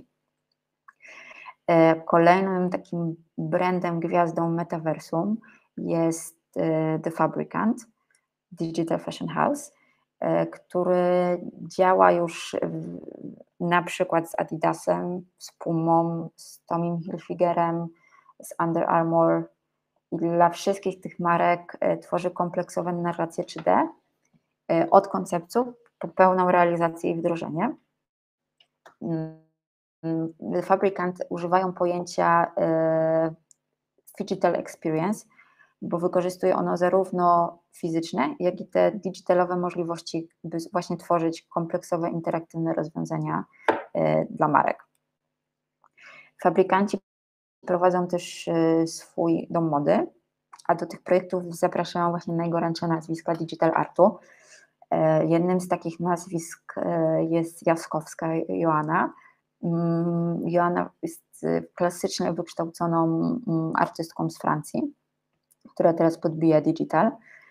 Kolejnym takim brandem, gwiazdą metaversum jest The Fabricant, Digital Fashion House, który działa już na przykład z Adidasem, z Pumą, z Tommym Hilfigerem, z Under Armour, i dla wszystkich tych marek tworzy kompleksowe narracje trzy D od konceptu po pełną realizację i wdrożenie. The Fabricant używają pojęcia digital experience, bo wykorzystuje ono zarówno fizyczne, jak i te digitalowe możliwości, by właśnie tworzyć kompleksowe, interaktywne rozwiązania dla marek. Fabrykanci prowadzą też swój dom mody, a do tych projektów zapraszają właśnie najgorętsze nazwiska digital artu. Jednym z takich nazwisk jest Jaskowska Joanna. Joanna jest klasycznie wykształconą artystką z Francji, która teraz podbija digital.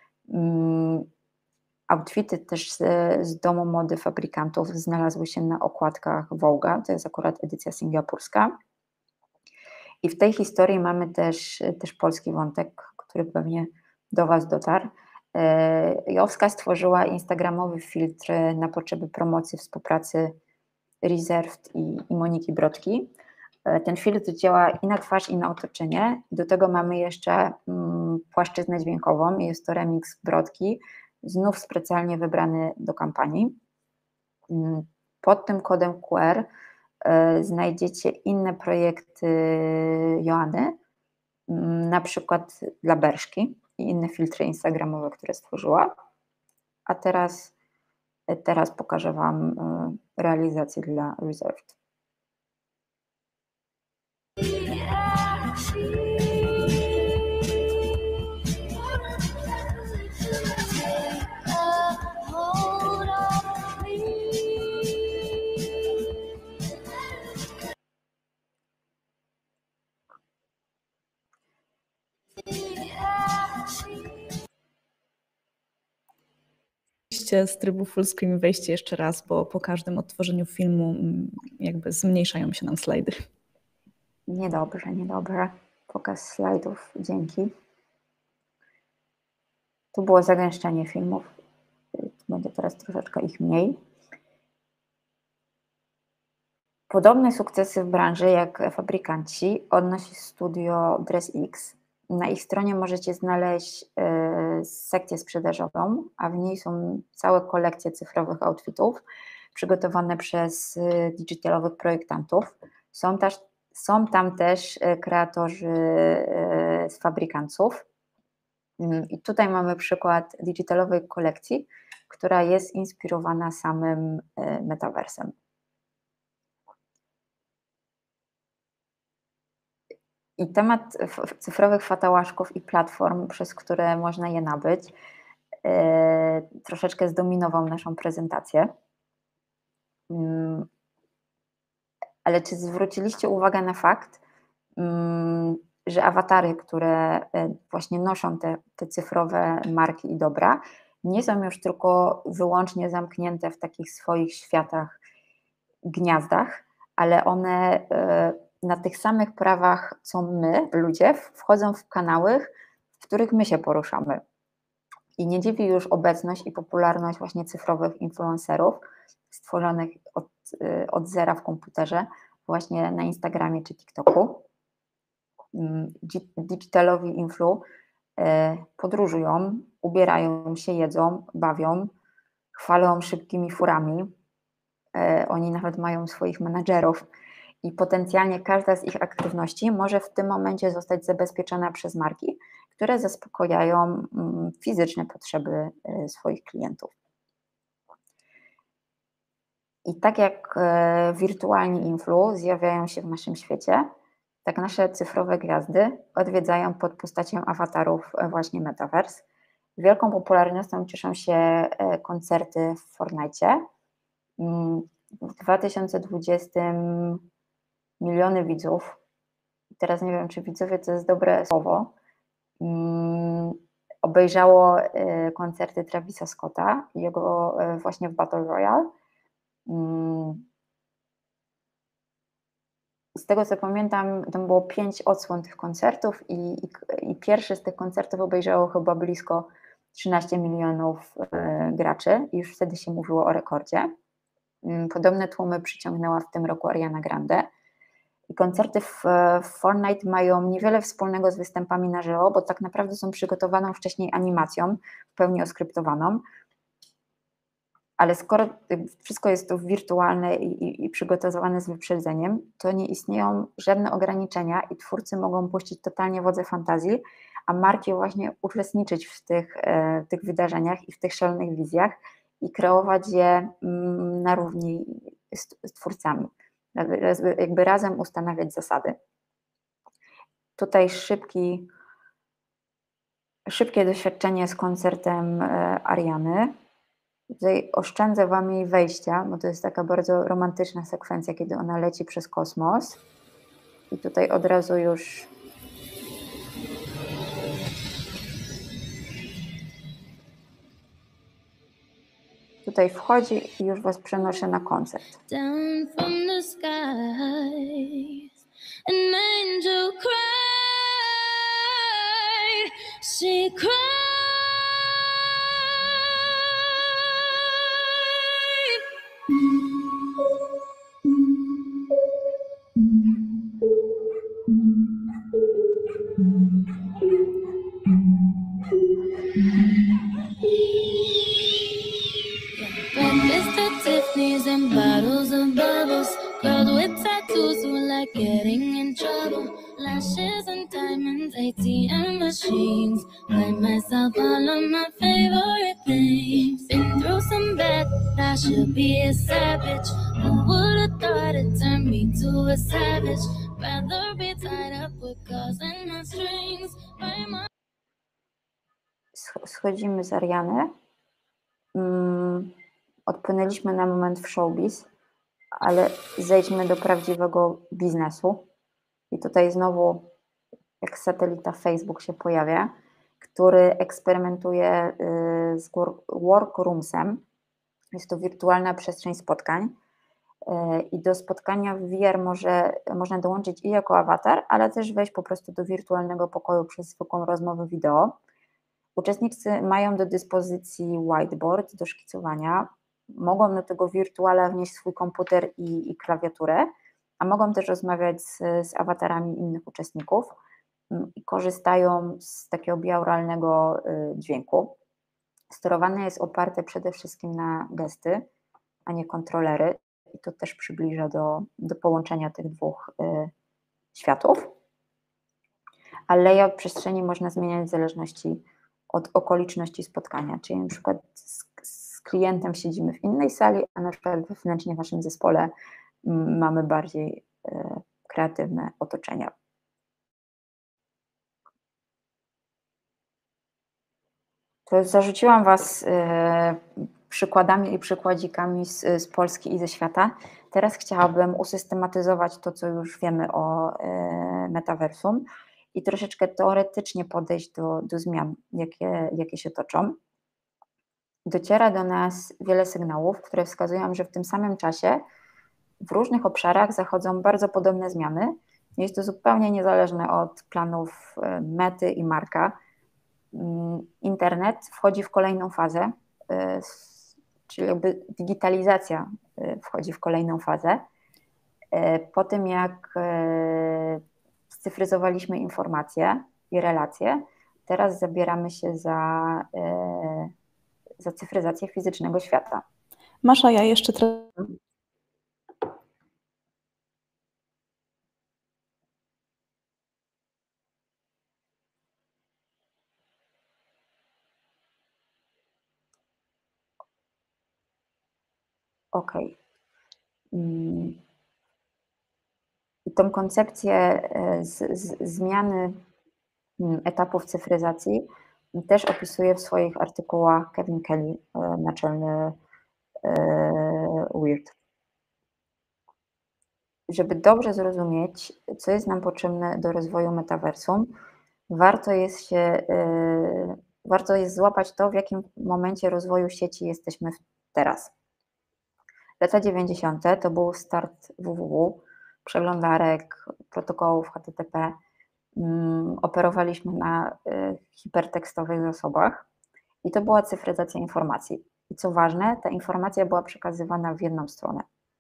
Outfity też z, z domu mody fabrykantów znalazły się na okładkach Vogue'a, to jest akurat edycja singapurska. I w tej historii mamy też, też polski wątek, który pewnie do Was dotarł. Jowska stworzyła instagramowy filtr na potrzeby promocji współpracy Reserved i, i Moniki Brodki. Ten filtr działa i na twarz, i na otoczenie. Do tego mamy jeszcze mm, płaszczyznę dźwiękową, jest to remix Brodki, znów specjalnie wybrany do kampanii. Pod tym kodem Q R y, znajdziecie inne projekty Joanny, y, na przykład dla Berszki i inne filtry instagramowe, które stworzyła. A teraz Teraz pokażę Wam realizację dla Reserved. Z trybu fullscreen wejście jeszcze raz, bo po każdym odtworzeniu filmu jakby zmniejszają się nam slajdy. Niedobrze, niedobrze. Pokaz slajdów, dzięki. Tu było zagęszczenie filmów. Będzie teraz troszeczkę ich mniej. Podobne sukcesy w branży jak Fabrykanci odnosi studio DressX. Na ich stronie możecie znaleźć y, sekcję sprzedażową, a w niej są całe kolekcje cyfrowych outfitów przygotowane przez y, digitalowych projektantów. Są, też, są tam też y, kreatorzy y, z Fabrykanców. Y, I tutaj mamy przykład digitalowej kolekcji, która jest inspirowana samym y, metaversem. I temat cyfrowych fatałaszków i platform, przez które można je nabyć, yy, troszeczkę zdominował naszą prezentację. Yy, ale czy zwróciliście uwagę na fakt, yy, że awatary, które właśnie noszą te, te cyfrowe marki i dobra, nie są już tylko wyłącznie zamknięte w takich swoich światach, gniazdach, ale one yy, na tych samych prawach, co my, ludzie, wchodzą w kanały, w których my się poruszamy. I nie dziwi już obecność i popularność właśnie cyfrowych influencerów stworzonych od, od zera w komputerze, właśnie na Instagramie czy TikToku. Digitalowi influ podróżują, ubierają się, jedzą, bawią, chwalą szybkimi furami. Oni nawet mają swoich menadżerów, i potencjalnie każda z ich aktywności może w tym momencie zostać zabezpieczona przez marki, które zaspokajają fizyczne potrzeby swoich klientów. I tak jak wirtualni influ zjawiają się w naszym świecie, tak nasze cyfrowe gwiazdy odwiedzają pod postacią awatarów właśnie Metaverse. Wielką popularnością cieszą się koncerty w Fortnite. W dwa tysiące dwudziestym miliony widzów, teraz nie wiem, czy widzowie to jest dobre słowo, um, obejrzało y, koncerty Travisa Scotta, jego y, właśnie w Battle Royale. Um, z tego co pamiętam, tam było pięć odsłon tych koncertów i, i, i pierwszy z tych koncertów obejrzało chyba blisko trzynaście milionów y, graczy i już wtedy się mówiło o rekordzie. Um, podobne tłumy przyciągnęła w tym roku Ariana Grande. I koncerty w, w Fortnite mają niewiele wspólnego z występami na żywo, bo tak naprawdę są przygotowaną wcześniej animacją, w pełni oskryptowaną, ale skoro wszystko jest to wirtualne i, i, i przygotowane z wyprzedzeniem, to nie istnieją żadne ograniczenia i twórcy mogą puścić totalnie wodze fantazji, a marki właśnie uczestniczyć w tych, e, tych wydarzeniach i w tych szalonych wizjach i kreować je mm, na równi z, z twórcami. Jakby razem ustanawiać zasady. Tutaj szybki, szybkie doświadczenie z koncertem Ariany. Tutaj oszczędzę Wam jej wejścia, bo to jest taka bardzo romantyczna sekwencja, kiedy ona leci przez kosmos. I tutaj od razu już tutaj wchodzi i już Was przenoszę na koncert. Down from the skies, an angel cried, she cried. Breakfast at Tiffany's and bottles of bubbles, girls with tattoos who getting in trouble. Lashes and diamonds, A T M machines. Buy myself all of my favorite things. Been through some bad, I should be a savage. Who would have thought it turned me to a savage? Rather be tied up with calls and my strings. Buy my... Schodzimy z Ariany. Mm, odpłynęliśmy na moment w showbiz, ale zejdźmy do prawdziwego biznesu. I tutaj znowu, jak satelita Facebook się pojawia, który eksperymentuje z workroomsem. Jest to wirtualna przestrzeń spotkań. I do spotkania w V R może, można dołączyć i jako awatar, ale też wejść po prostu do wirtualnego pokoju przez zwykłą rozmowę wideo. Uczestnicy mają do dyspozycji whiteboard do szkicowania, mogą do tego wirtuala wnieść swój komputer i, i klawiaturę, a mogą też rozmawiać z, z awatarami innych uczestników i korzystają z takiego biauralnego dźwięku. Sterowane jest oparte przede wszystkim na gesty, a nie kontrolery i to też przybliża do, do połączenia tych dwóch y, światów. A layout przestrzeni można zmieniać w zależności od okoliczności spotkania, czyli na przykład z, z klientem siedzimy w innej sali, a na przykład wewnętrznie w naszym zespole m, mamy bardziej y, kreatywne otoczenia. To zarzuciłam Was y, przykładami i przykładzikami z, z Polski i ze świata. Teraz chciałabym usystematyzować to, co już wiemy o y, metaversum i troszeczkę teoretycznie podejść do, do zmian, jakie, jakie się toczą. Dociera do nas wiele sygnałów, które wskazują, że w tym samym czasie w różnych obszarach zachodzą bardzo podobne zmiany. Jest to zupełnie niezależne od planów Mety i Marka. Internet wchodzi w kolejną fazę, czyli jakby digitalizacja wchodzi w kolejną fazę. Po tym, jak scyfryzowaliśmy informacje i relacje, teraz zabieramy się za, za cyfryzację fizycznego świata. Masza, ja jeszcze trochę... Okej. I tą koncepcję z, z, zmiany etapów cyfryzacji też opisuje w swoich artykułach Kevin Kelly, naczelny Wired. Żeby dobrze zrozumieć, co jest nam potrzebne do rozwoju metaversum, warto jest się, warto jest złapać to, w jakim momencie rozwoju sieci jesteśmy teraz. Lata dziewięćdziesiąte to był start www, przeglądarek, protokołów H T T P. Um, operowaliśmy na y, hipertekstowych zasobach i to była cyfryzacja informacji. I co ważne, ta informacja była przekazywana w jedną stronę.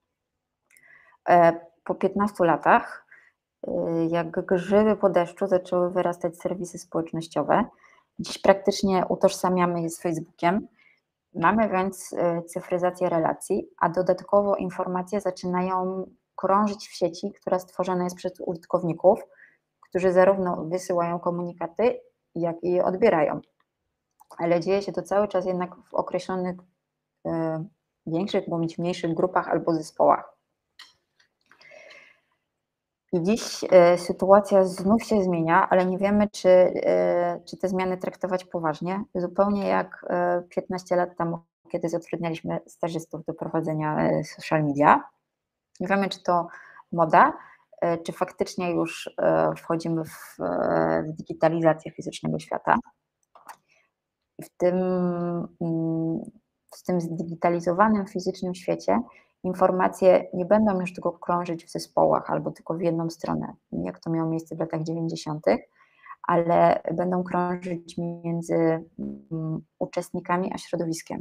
E, po piętnastu latach, y, jak grzyby po deszczu, zaczęły wyrastać serwisy społecznościowe. Dziś praktycznie utożsamiamy je z Facebookiem. Mamy więc cyfryzację relacji, a dodatkowo informacje zaczynają krążyć w sieci, która stworzona jest przez użytkowników, którzy zarówno wysyłają komunikaty, jak i je odbierają. Ale dzieje się to cały czas jednak w określonych y, większych bądź mniejszych grupach albo zespołach. I dziś y, sytuacja znów się zmienia, ale nie wiemy, czy, y, czy te zmiany traktować poważnie. Zupełnie jak y, piętnaście lat temu, kiedy zatrudnialiśmy stażystów do prowadzenia y, social media. Nie wiemy, czy to moda, y, czy faktycznie już y, wchodzimy w, y, w digitalizację fizycznego świata. I w tym, y, w tym zdigitalizowanym fizycznym świecie informacje nie będą już tylko krążyć w zespołach albo tylko w jedną stronę, jak to miało miejsce w latach dziewięćdziesiątych, ale będą krążyć między um, uczestnikami a środowiskiem.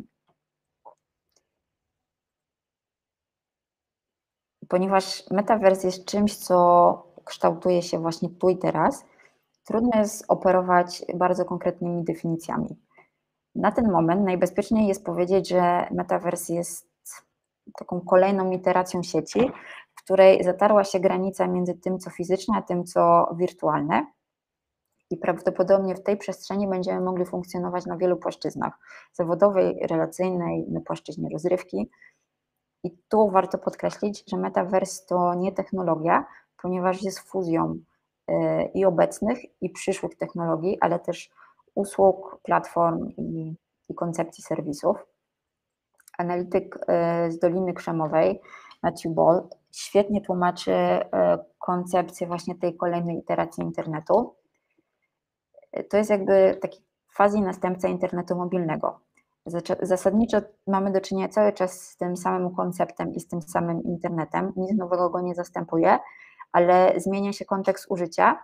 Ponieważ metavers jest czymś, co kształtuje się właśnie tu i teraz, trudno jest operować bardzo konkretnymi definicjami. Na ten moment najbezpieczniej jest powiedzieć, że metavers jest taką kolejną iteracją sieci, w której zatarła się granica między tym, co fizyczne, a tym, co wirtualne. I prawdopodobnie w tej przestrzeni będziemy mogli funkcjonować na wielu płaszczyznach zawodowej, relacyjnej, na płaszczyźnie rozrywki. I tu warto podkreślić, że Metaverse to nie technologia, ponieważ jest fuzją i obecnych, i przyszłych technologii, ale też usług, platform i, i koncepcji serwisów. Analityk z Doliny Krzemowej, Matthew Ball, świetnie tłumaczy koncepcję właśnie tej kolejnej iteracji internetu. To jest jakby taki quasi następca internetu mobilnego. Zasadniczo mamy do czynienia cały czas z tym samym konceptem i z tym samym internetem, nic nowego go nie zastępuje, ale zmienia się kontekst użycia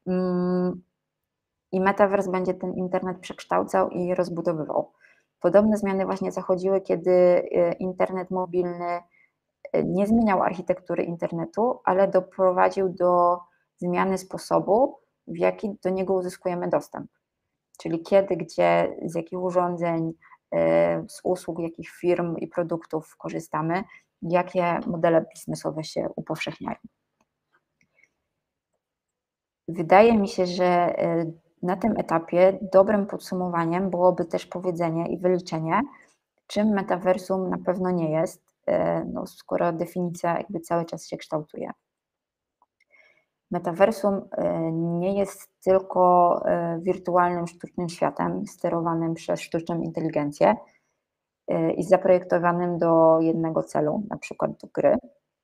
i Metaverse będzie ten internet przekształcał i rozbudowywał. Podobne zmiany właśnie zachodziły, kiedy internet mobilny nie zmieniał architektury internetu, ale doprowadził do zmiany sposobu, w jaki do niego uzyskujemy dostęp. Czyli kiedy, gdzie, z jakich urządzeń, z usług, jakich firm i produktów korzystamy, jakie modele biznesowe się upowszechniają. Wydaje mi się, że na tym etapie dobrym podsumowaniem byłoby też powiedzenie i wyliczenie, czym metaversum na pewno nie jest, no, skoro definicja jakby cały czas się kształtuje. Metaversum nie jest tylko wirtualnym sztucznym światem sterowanym przez sztuczną inteligencję i zaprojektowanym do jednego celu, na przykład do gry.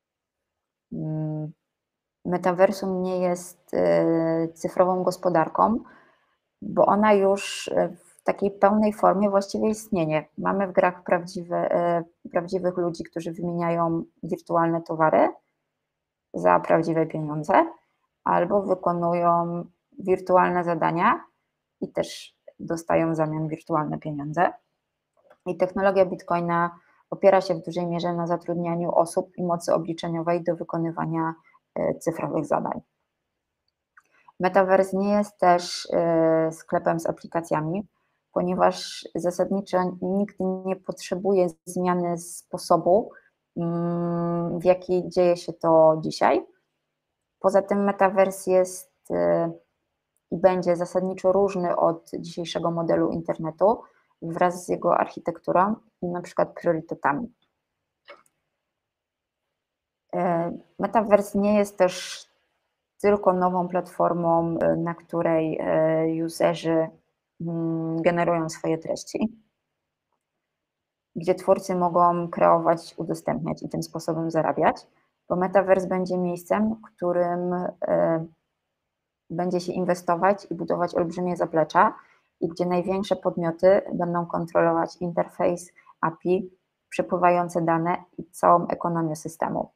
Metaversum nie jest cyfrową gospodarką, bo ona już w takiej pełnej formie właściwie istnieje. Mamy w grach prawdziwe, prawdziwych ludzi, którzy wymieniają wirtualne towary za prawdziwe pieniądze, albo wykonują wirtualne zadania i też dostają w zamian wirtualne pieniądze. I technologia Bitcoina opiera się w dużej mierze na zatrudnianiu osób i mocy obliczeniowej do wykonywania cyfrowych zadań. Metaverse nie jest też sklepem z aplikacjami, ponieważ zasadniczo nikt nie potrzebuje zmiany sposobu, w jaki dzieje się to dzisiaj. Poza tym Metaverse jest i będzie zasadniczo różny od dzisiejszego modelu internetu wraz z jego architekturą i na przykład priorytetami. Metaverse nie jest też tylko nową platformą, na której userzy generują swoje treści, gdzie twórcy mogą kreować, udostępniać i tym sposobem zarabiać, bo Metaverse będzie miejscem, w którym będzie się inwestować i budować olbrzymie zaplecza i gdzie największe podmioty będą kontrolować interfejs, A P I, przepływające dane i całą ekonomię systemu.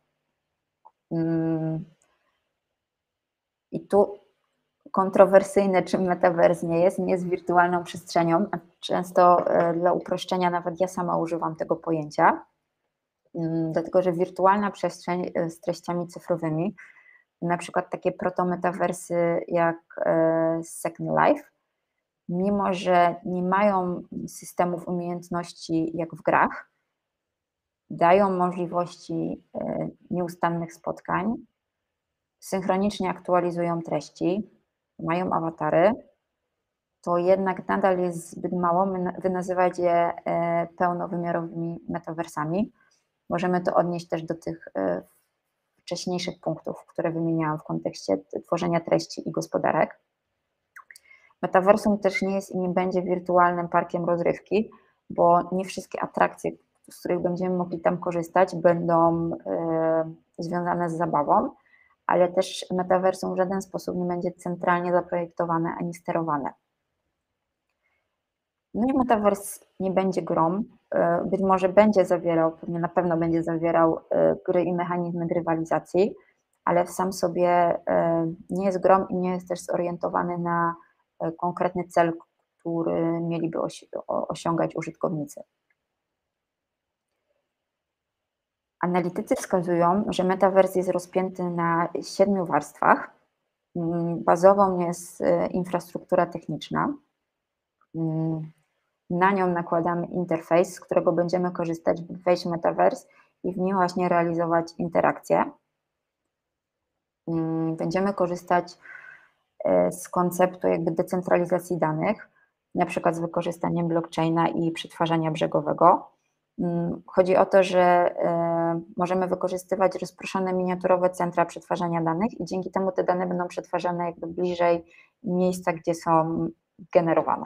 I tu kontrowersyjne, czym Metaverse nie jest, nie jest wirtualną przestrzenią, a często dla uproszczenia nawet ja sama używam tego pojęcia, dlatego że wirtualna przestrzeń z treściami cyfrowymi, na przykład takie proto-metaversy jak Second Life, mimo że nie mają systemów umiejętności jak w grach, dają możliwości nieustannych spotkań, synchronicznie aktualizują treści, mają awatary, to jednak nadal jest zbyt mało, by nazywać je pełnowymiarowymi metaversami. Możemy to odnieść też do tych wcześniejszych punktów, które wymieniałam w kontekście tworzenia treści i gospodarek. Metaversum też nie jest i nie będzie wirtualnym parkiem rozrywki, bo nie wszystkie atrakcje, z których będziemy mogli tam korzystać, będą y, związane z zabawą, ale też metaversum w żaden sposób nie będzie centralnie zaprojektowane ani sterowane. No i metaverse nie będzie grą, y, być może będzie zawierał, pewnie na pewno będzie zawierał y, gry i mechanizmy grywalizacji, ale w sam sobie y, nie jest grą i nie jest też zorientowany na y, konkretny cel, który mieliby osi osiągać użytkownicy. Analitycy wskazują, że metaverse jest rozpięty na siedmiu warstwach. Bazową jest infrastruktura techniczna. Na nią nakładamy interfejs, z którego będziemy korzystać, by wejść w metaverse i w nim właśnie realizować interakcje. Będziemy korzystać z konceptu jakby decentralizacji danych, na przykład z wykorzystaniem blockchaina i przetwarzania brzegowego. Chodzi o to, że możemy wykorzystywać rozproszone miniaturowe centra przetwarzania danych i dzięki temu te dane będą przetwarzane jakby bliżej miejsca, gdzie są generowane.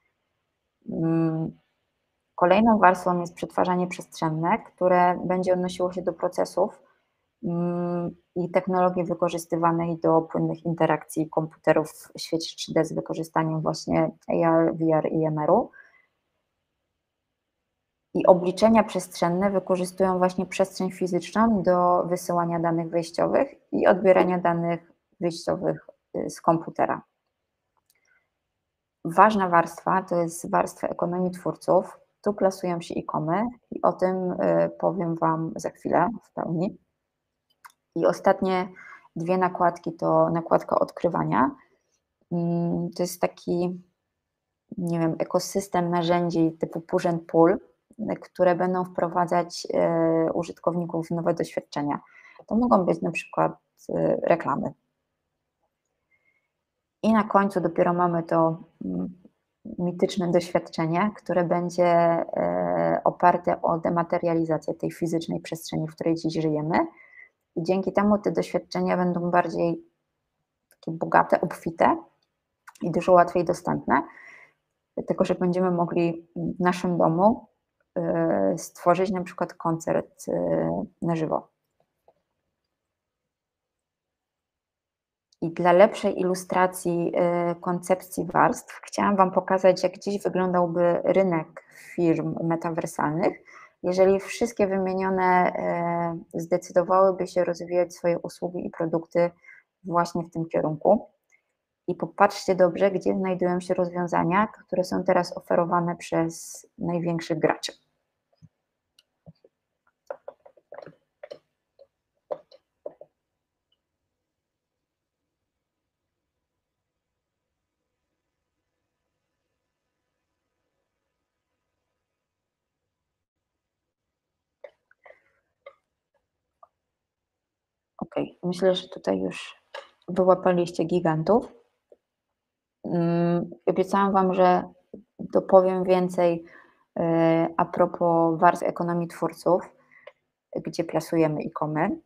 Kolejną warstwą jest przetwarzanie przestrzenne, które będzie odnosiło się do procesów i technologii wykorzystywanych do płynnych interakcji komputerów w świecie trzy D z wykorzystaniem właśnie A R, V R i M R-u. I obliczenia przestrzenne wykorzystują właśnie przestrzeń fizyczną do wysyłania danych wejściowych i odbierania danych wyjściowych z komputera. Ważna warstwa to jest warstwa ekonomii twórców. Tu plasują się e-comy i o tym powiem Wam za chwilę w pełni. I ostatnie dwie nakładki to nakładka odkrywania. To jest taki, nie wiem, ekosystem narzędzi typu push and pull, które będą wprowadzać użytkowników w nowe doświadczenia. To mogą być na przykład reklamy. I na końcu dopiero mamy to mityczne doświadczenie, które będzie oparte o dematerializację tej fizycznej przestrzeni, w której dziś żyjemy. I dzięki temu te doświadczenia będą bardziej takie bogate, obfite i dużo łatwiej dostępne, dlatego że będziemy mogli w naszym domu stworzyć na przykład koncert na żywo. I dla lepszej ilustracji koncepcji warstw chciałam Wam pokazać, jak dziś wyglądałby rynek firm metawersalnych, jeżeli wszystkie wymienione zdecydowałyby się rozwijać swoje usługi i produkty właśnie w tym kierunku. I popatrzcie dobrze, gdzie znajdują się rozwiązania, które są teraz oferowane przez największych graczy. Ok, myślę, że tutaj już wyłapaliście gigantów. Obiecałam Wam, że dopowiem więcej a propos warstw ekonomii twórców, gdzie plasujemy e-comy.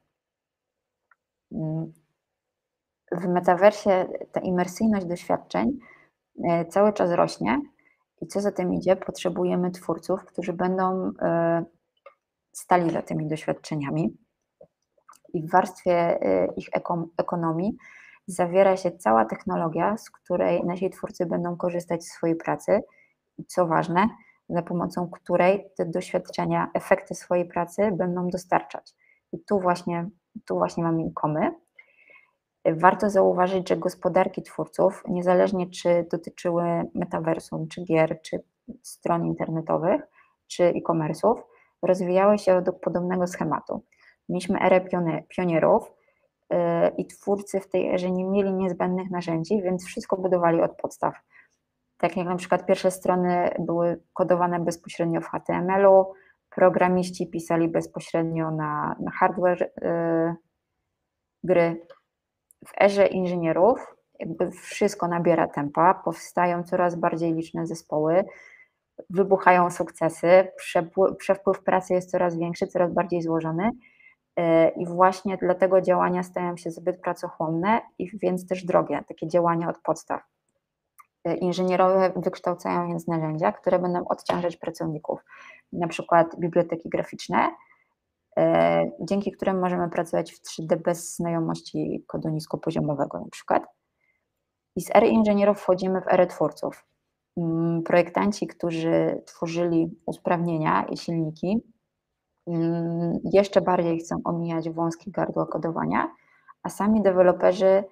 W metaversie ta imersyjność doświadczeń cały czas rośnie i co za tym idzie, potrzebujemy twórców, którzy będą stali za tymi doświadczeniami. I w warstwie ich ekonomii zawiera się cała technologia, z której nasi twórcy będą korzystać w swojej pracy i co ważne, za pomocą której te doświadczenia, efekty swojej pracy będą dostarczać. I tu właśnie, tu właśnie mamy e-comy. Warto zauważyć, że gospodarki twórców, niezależnie czy dotyczyły metaversum, czy gier, czy stron internetowych, czy e-commerce'ów, rozwijały się według podobnego schematu. Mieliśmy erę pionierów yy, i twórcy w tej erze nie mieli niezbędnych narzędzi, więc wszystko budowali od podstaw. Tak jak na przykład pierwsze strony były kodowane bezpośrednio w H T M L-u, programiści pisali bezpośrednio na, na hardware yy, gry. W erze inżynierów jakby wszystko nabiera tempa, powstają coraz bardziej liczne zespoły, wybuchają sukcesy, przepływ, przepływ pracy jest coraz większy, coraz bardziej złożony i właśnie dlatego działania stają się zbyt pracochłonne i więc też drogie, takie działania od podstaw. Inżynierowie wykształcają więc narzędzia, które będą odciążać pracowników, na przykład biblioteki graficzne, dzięki którym możemy pracować w trzy D bez znajomości kodu niskopoziomowego na przykład. I z ery inżynierów wchodzimy w erę twórców. Projektanci, którzy tworzyli usprawnienia i silniki, jeszcze bardziej chcą omijać wąskie gardła kodowania, a sami deweloperzy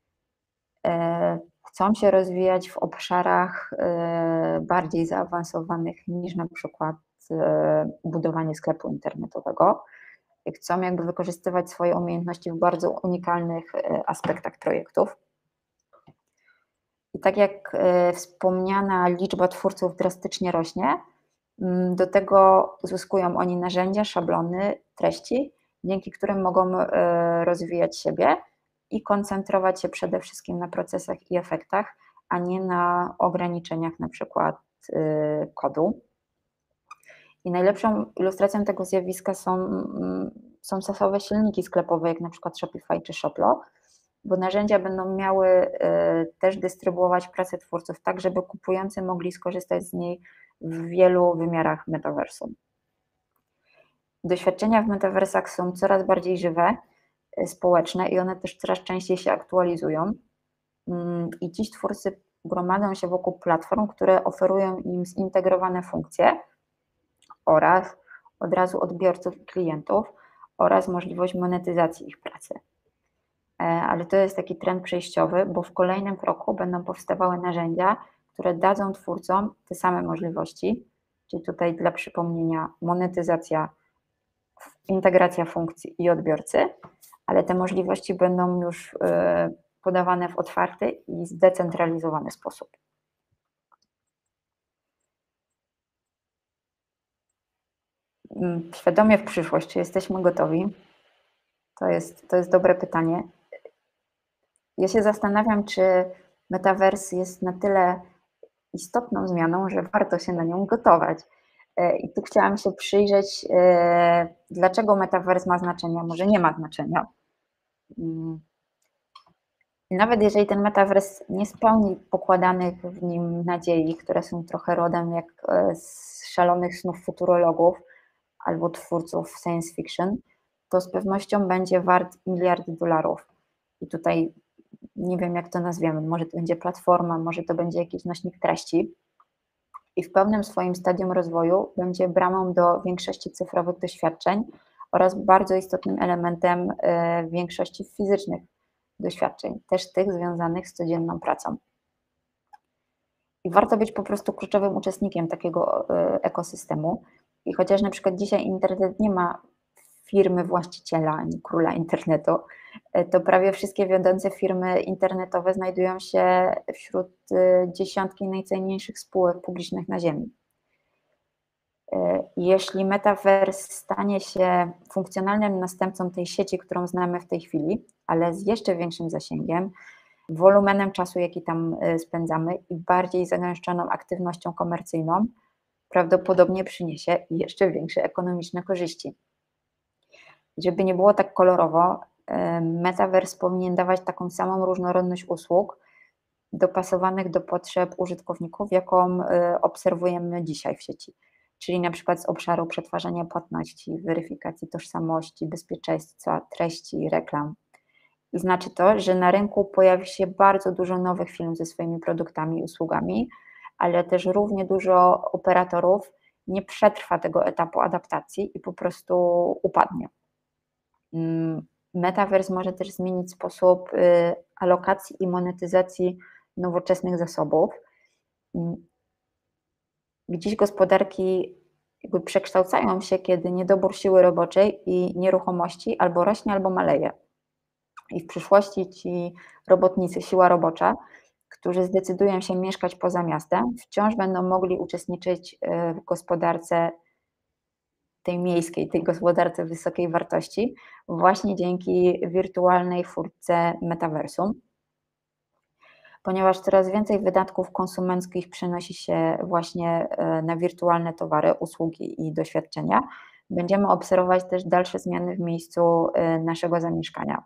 chcą się rozwijać w obszarach bardziej zaawansowanych niż na przykład budowanie sklepu internetowego. Chcą jakby wykorzystywać swoje umiejętności w bardzo unikalnych aspektach projektów. I tak jak wspomniana liczba twórców drastycznie rośnie, do tego uzyskują oni narzędzia, szablony, treści, dzięki którym mogą rozwijać siebie i koncentrować się przede wszystkim na procesach i efektach, a nie na ograniczeniach na przykład yy, kodu. I najlepszą ilustracją tego zjawiska są, są sasowe silniki sklepowe, jak na przykład Shopify czy Shoplo, bo narzędzia będą miały y, też dystrybuować pracę twórców tak, żeby kupujący mogli skorzystać z niej w wielu wymiarach metaversum. Doświadczenia w metaversach są coraz bardziej żywe, y, społeczne i one też coraz częściej się aktualizują. Y, I dziś twórcy gromadzą się wokół platform, które oferują im zintegrowane funkcje oraz od razu odbiorców i klientów oraz możliwość monetyzacji ich pracy. Ale to jest taki trend przejściowy, bo w kolejnym kroku będą powstawały narzędzia, które dadzą twórcom te same możliwości, czyli tutaj dla przypomnienia monetyzacja, integracja funkcji i odbiorcy, ale te możliwości będą już podawane w otwarty i zdecentralizowany sposób. Świadomie w przyszłość, czy jesteśmy gotowi? To jest, to jest dobre pytanie. Ja się zastanawiam, czy metaverse jest na tyle istotną zmianą, że warto się na nią gotować. I tu chciałam się przyjrzeć, dlaczego metaverse ma znaczenie, a może nie ma znaczenia. I nawet jeżeli ten metaverse nie spełni pokładanych w nim nadziei, które są trochę rodem jak z szalonych snów futurologów albo twórców science fiction, to z pewnością będzie wart miliardy dolarów. I tutaj nie wiem, jak to nazwiemy, może to będzie platforma, może to będzie jakiś nośnik treści i w pełnym swoim stadium rozwoju będzie bramą do większości cyfrowych doświadczeń oraz bardzo istotnym elementem większości fizycznych doświadczeń, też tych związanych z codzienną pracą. I warto być po prostu kluczowym uczestnikiem takiego ekosystemu i chociaż na przykład dzisiaj internet nie ma firmy właściciela ani króla internetu, to prawie wszystkie wiodące firmy internetowe znajdują się wśród dziesiątki najcenniejszych spółek publicznych na ziemi. Jeśli metaverse stanie się funkcjonalnym następcą tej sieci, którą znamy w tej chwili, ale z jeszcze większym zasięgiem, wolumenem czasu, jaki tam spędzamy i bardziej zagęszczoną aktywnością komercyjną, prawdopodobnie przyniesie jeszcze większe ekonomiczne korzyści. Żeby nie było tak kolorowo, metaverse powinien dawać taką samą różnorodność usług dopasowanych do potrzeb użytkowników, jaką obserwujemy dzisiaj w sieci. Czyli na przykład z obszaru przetwarzania płatności, weryfikacji tożsamości, bezpieczeństwa, treści, reklam. I znaczy to, że na rynku pojawi się bardzo dużo nowych firm ze swoimi produktami i usługami, ale też równie dużo operatorów nie przetrwa tego etapu adaptacji i po prostu upadnie. Metaverse może też zmienić sposób alokacji i monetyzacji nowoczesnych zasobów. Dziś gospodarki jakby przekształcają się, kiedy niedobór siły roboczej i nieruchomości albo rośnie, albo maleje. I w przyszłości ci robotnicy, siła robocza, którzy zdecydują się mieszkać poza miastem, wciąż będą mogli uczestniczyć w gospodarce tej miejskiej, tej gospodarce wysokiej wartości, właśnie dzięki wirtualnej furtce metaversum. Ponieważ coraz więcej wydatków konsumenckich przenosi się właśnie na wirtualne towary, usługi i doświadczenia, będziemy obserwować też dalsze zmiany w miejscu naszego zamieszkania.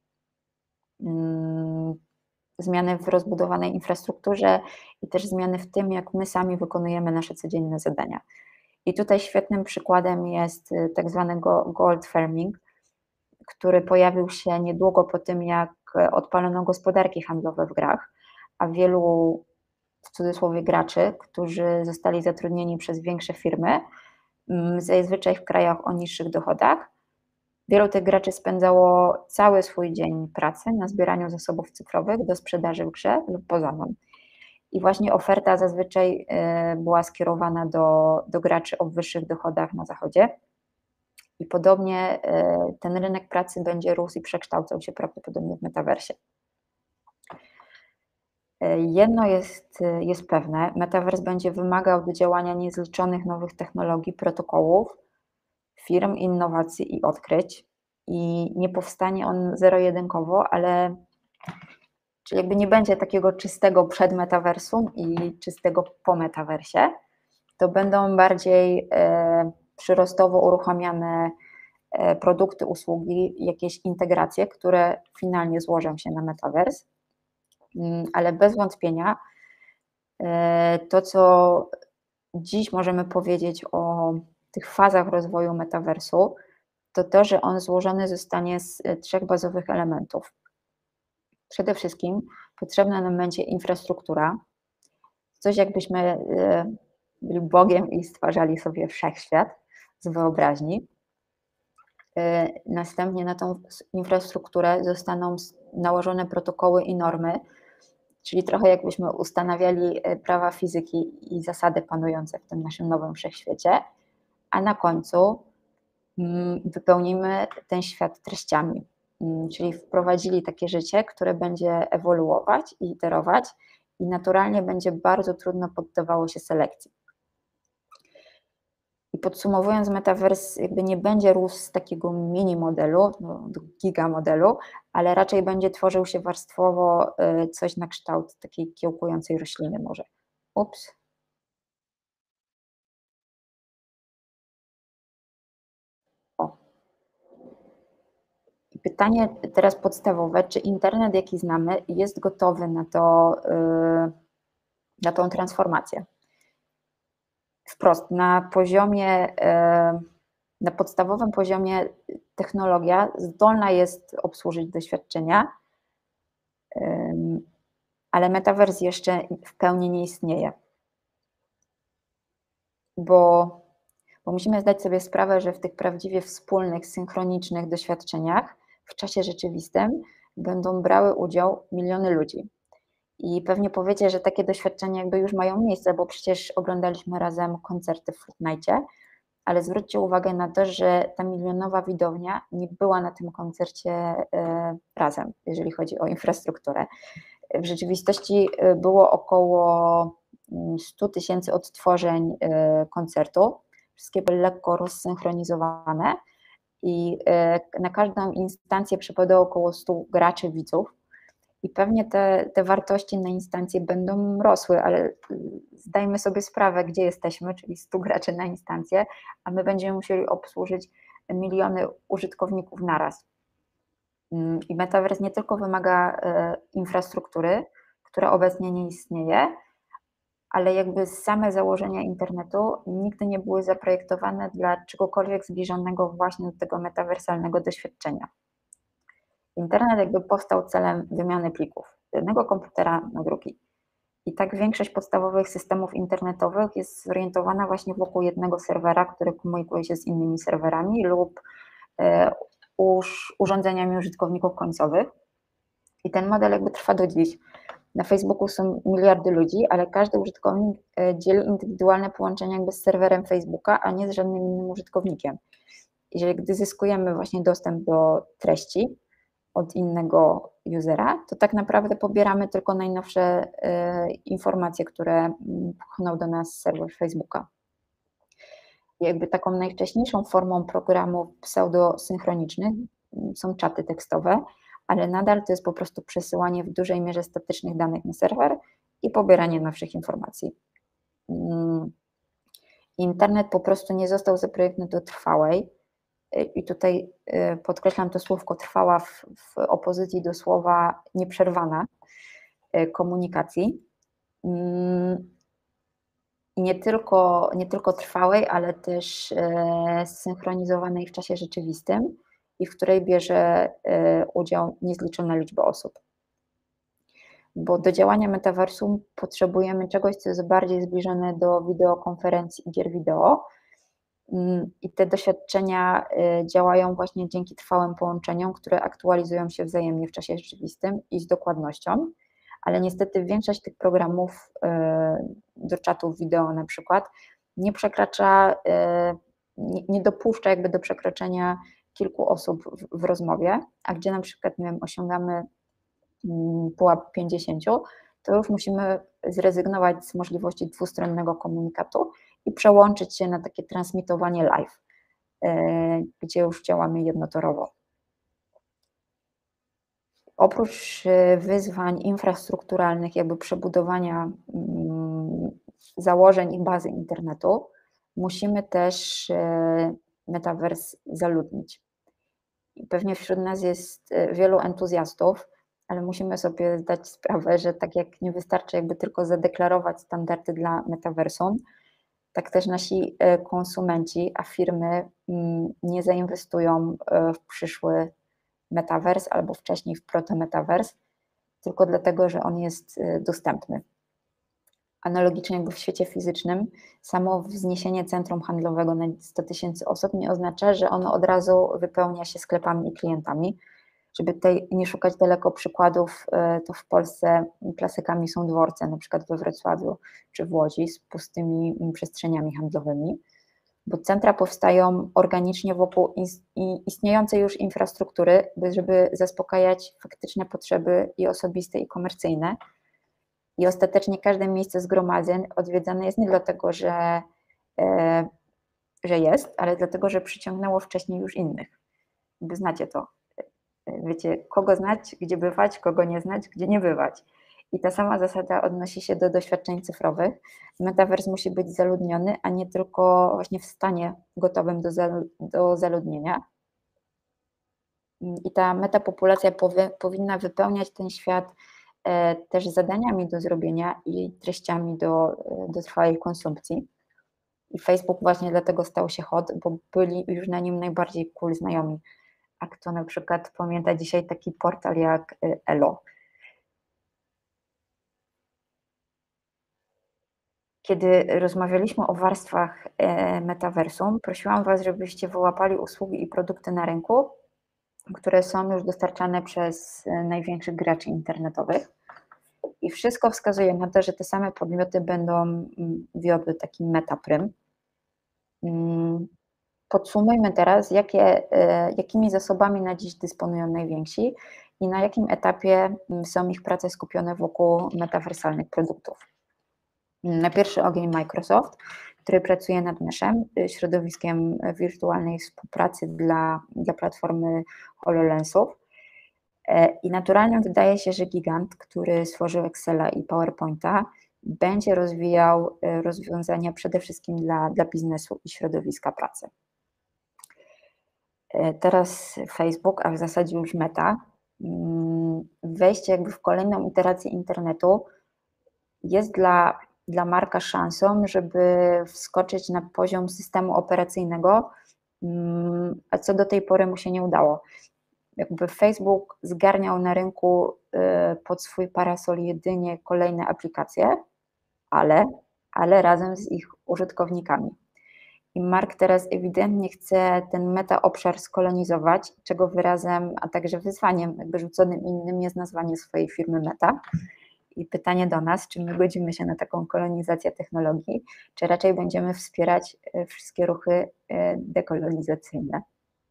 Zmiany w rozbudowanej infrastrukturze i też zmiany w tym, jak my sami wykonujemy nasze codzienne zadania. I tutaj świetnym przykładem jest tak zwany gold farming, który pojawił się niedługo po tym, jak odpalono gospodarki handlowe w grach, a wielu, w cudzysłowie, graczy, którzy zostali zatrudnieni przez większe firmy, zazwyczaj w krajach o niższych dochodach, wielu tych graczy spędzało cały swój dzień pracy na zbieraniu zasobów cyfrowych do sprzedaży w grze lub poza nią. I właśnie oferta zazwyczaj była skierowana do, do graczy o wyższych dochodach na zachodzie. I podobnie ten rynek pracy będzie rósł i przekształcał się prawdopodobnie w metaversie. Jedno jest, jest pewne, metaverse będzie wymagał do działania niezliczonych nowych technologii, protokołów, firm, innowacji i odkryć. i nie powstanie on zero-jedynkowo, ale czyli jakby nie będzie takiego czystego przed metaversum i czystego po metaversie, to będą bardziej e, przyrostowo uruchamiane e, produkty, usługi, jakieś integracje, które finalnie złożą się na metavers, mm, ale bez wątpienia e, to, co dziś możemy powiedzieć o tych fazach rozwoju metaversu, to to, że on złożony zostanie z trzech bazowych elementów. Przede wszystkim potrzebna nam będzie infrastruktura, coś jakbyśmy byli Bogiem i stwarzali sobie wszechświat z wyobraźni. Następnie na tą infrastrukturę zostaną nałożone protokoły i normy, czyli trochę jakbyśmy ustanawiali prawa fizyki i zasady panujące w tym naszym nowym wszechświecie, a na końcu wypełnimy ten świat treściami, czyli wprowadzili takie życie, które będzie ewoluować i iterować i naturalnie będzie bardzo trudno poddawało się selekcji. I podsumowując, metavers jakby nie będzie rósł z takiego mini modelu no, do giga modelu, ale raczej będzie tworzył się warstwowo coś na kształt takiej kiełkującej rośliny może. Ups. O. I pytanie teraz podstawowe, czy internet, jaki znamy, jest gotowy na to, na tą transformację? Wprost, na poziomie, na podstawowym poziomie technologia zdolna jest obsłużyć doświadczenia, ale metavers jeszcze w pełni nie istnieje, bo, bo musimy zdać sobie sprawę, że w tych prawdziwie wspólnych, synchronicznych doświadczeniach w czasie rzeczywistym będą brały udział miliony ludzi. I pewnie powiecie, że takie doświadczenia jakby już mają miejsce, bo przecież oglądaliśmy razem koncerty w Fortnite, ale zwróćcie uwagę na to, że ta milionowa widownia nie była na tym koncercie razem, jeżeli chodzi o infrastrukturę. W rzeczywistości było około sto tysięcy odtworzeń koncertu, wszystkie były lekko rozsynchronizowane i na każdą instancję przypadało około stu graczy, widzów. I pewnie te, te wartości na instancję będą rosły, ale zdajmy sobie sprawę, gdzie jesteśmy, czyli stu graczy na instancję, a my będziemy musieli obsłużyć miliony użytkowników naraz. I metavers nie tylko wymaga infrastruktury, która obecnie nie istnieje, ale jakby same założenia internetu nigdy nie były zaprojektowane dla czegokolwiek zbliżonego właśnie do tego metawersalnego doświadczenia. Internet jakby powstał celem wymiany plików z jednego komputera na drugi. I tak większość podstawowych systemów internetowych jest zorientowana właśnie wokół jednego serwera, który komunikuje się z innymi serwerami lub e, uż, urządzeniami użytkowników końcowych. I ten model jakby trwa do dziś. Na Facebooku są miliardy ludzi, ale każdy użytkownik dzieli indywidualne połączenia jakby z serwerem Facebooka, a nie z żadnym innym użytkownikiem. Jeżeli gdy zyskujemy właśnie dostęp do treści od innego usera, to tak naprawdę pobieramy tylko najnowsze y, informacje, które pchną do nas serwer Facebooka. I jakby taką najwcześniejszą formą programów pseudosynchronicznych są czaty tekstowe, ale nadal to jest po prostu przesyłanie w dużej mierze statycznych danych na serwer i pobieranie nowszych informacji. Internet po prostu nie został zaprojektowany do trwałej, i tutaj podkreślam to słówko trwała w, w opozycji do słowa nieprzerwana komunikacji. I nie tylko, nie tylko trwałej, ale też zsynchronizowanej w czasie rzeczywistym i w której bierze udział niezliczona liczba osób. Bo do działania metaversum potrzebujemy czegoś, co jest bardziej zbliżone do wideokonferencji i gier wideo. I te doświadczenia działają właśnie dzięki trwałym połączeniom, które aktualizują się wzajemnie w czasie rzeczywistym i z dokładnością, ale niestety większość tych programów do czatów wideo na przykład nie przekracza, nie, nie dopuszcza jakby do przekroczenia kilku osób w, w rozmowie, a gdzie na przykład, nie wiem, osiągamy pułap pięćdziesięciu, to już musimy zrezygnować z możliwości dwustronnego komunikatu i przełączyć się na takie transmitowanie live, gdzie już działamy jednotorowo. Oprócz wyzwań infrastrukturalnych, jakby przebudowania założeń i bazy internetu, musimy też Metaverse zaludnić. I pewnie wśród nas jest wielu entuzjastów, ale musimy sobie zdać sprawę, że tak jak nie wystarczy jakby tylko zadeklarować standardy dla metaversum, tak też nasi konsumenci, a firmy nie zainwestują w przyszły metavers albo wcześniej w proto-metavers, tylko dlatego, że on jest dostępny. Analogicznie jakby w świecie fizycznym, samo wzniesienie centrum handlowego na sto tysięcy osób nie oznacza, że ono od razu wypełnia się sklepami i klientami. Żeby tutaj nie szukać daleko przykładów, to w Polsce klasykami są dworce, na przykład we Wrocławiu czy w Łodzi z pustymi przestrzeniami handlowymi, bo centra powstają organicznie wokół istniejącej już infrastruktury, żeby zaspokajać faktyczne potrzeby i osobiste, i komercyjne. I ostatecznie każde miejsce zgromadzeń odwiedzane jest nie dlatego, że, e, że jest, ale dlatego, że przyciągnęło wcześniej już innych. Jakby znacie to. Wiecie, kogo znać, gdzie bywać, kogo nie znać, gdzie nie bywać. I ta sama zasada odnosi się do doświadczeń cyfrowych. Metaverse musi być zaludniony, a nie tylko właśnie w stanie gotowym do, zalu do zaludnienia. I ta metapopulacja powie, powinna wypełniać ten świat e, też zadaniami do zrobienia i treściami do, do trwałej konsumpcji. I Facebook właśnie dlatego stał się hot, bo byli już na nim najbardziej cool znajomi. A kto na przykład pamięta dzisiaj taki portal jak Elo. Kiedy rozmawialiśmy o warstwach metaversum, prosiłam Was, żebyście wyłapali usługi i produkty na rynku, które są już dostarczane przez największych graczy internetowych. I wszystko wskazuje na to, że te same podmioty będą wiodły taki metaprym. Podsumujmy teraz, jakie, jakimi zasobami na dziś dysponują najwięksi i na jakim etapie są ich prace skupione wokół metawersalnych produktów. Na pierwszy ogień Microsoft, który pracuje nad Meshem, środowiskiem wirtualnej współpracy dla, dla platformy HoloLensów. I naturalnie wydaje się, że gigant, który stworzył Excela i PowerPointa, będzie rozwijał rozwiązania przede wszystkim dla, dla biznesu i środowiska pracy. Teraz Facebook, a w zasadzie już Meta, wejście jakby w kolejną iterację internetu jest dla, dla Marka szansą, żeby wskoczyć na poziom systemu operacyjnego, a co do tej pory mu się nie udało. Jakby Facebook zgarniał na rynku pod swój parasol jedynie kolejne aplikacje, ale, ale razem z ich użytkownikami. I Mark teraz ewidentnie chce ten meta obszar skolonizować, czego wyrazem, a także wyzwaniem jakby rzuconym innym jest nazwanie swojej firmy Meta. I pytanie do nas, czy my godzimy się na taką kolonizację technologii, czy raczej będziemy wspierać wszystkie ruchy dekolonizacyjne.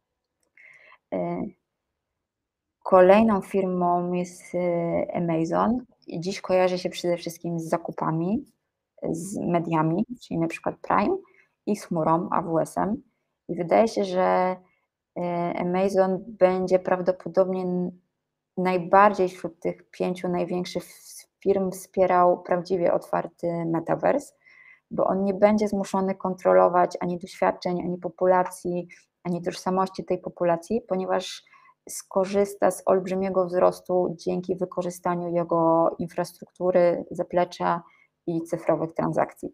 Kolejną firmą jest Amazon. Dziś kojarzy się przede wszystkim z zakupami, z mediami, czyli na przykład Prime, i z chmurą, A W S-em. I wydaje się, że Amazon będzie prawdopodobnie najbardziej wśród tych pięciu największych firm wspierał prawdziwie otwarty metaverse, bo on nie będzie zmuszony kontrolować ani doświadczeń, ani populacji, ani tożsamości tej populacji, ponieważ skorzysta z olbrzymiego wzrostu dzięki wykorzystaniu jego infrastruktury, zaplecza i cyfrowych transakcji.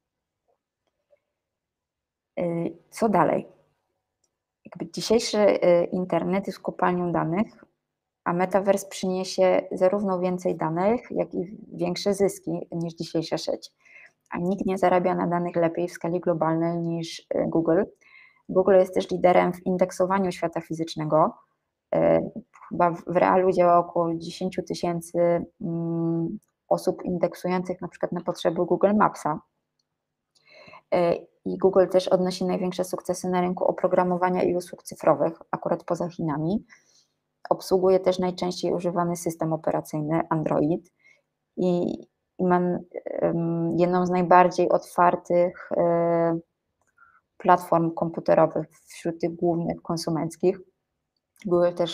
Co dalej? Jakby dzisiejszy internet jest kopalnią danych, a metaverse przyniesie zarówno więcej danych, jak i większe zyski niż dzisiejsza sieć. A nikt nie zarabia na danych lepiej w skali globalnej niż Google. Google jest też liderem w indeksowaniu świata fizycznego. Chyba w realu działa około dziesięć tysięcy osób indeksujących na przykład na potrzeby Google Mapsa. I Google też odnosi największe sukcesy na rynku oprogramowania i usług cyfrowych, akurat poza Chinami. Obsługuje też najczęściej używany system operacyjny Android i, i ma um, jedną z najbardziej otwartych um, platform komputerowych wśród tych głównych konsumenckich. Google też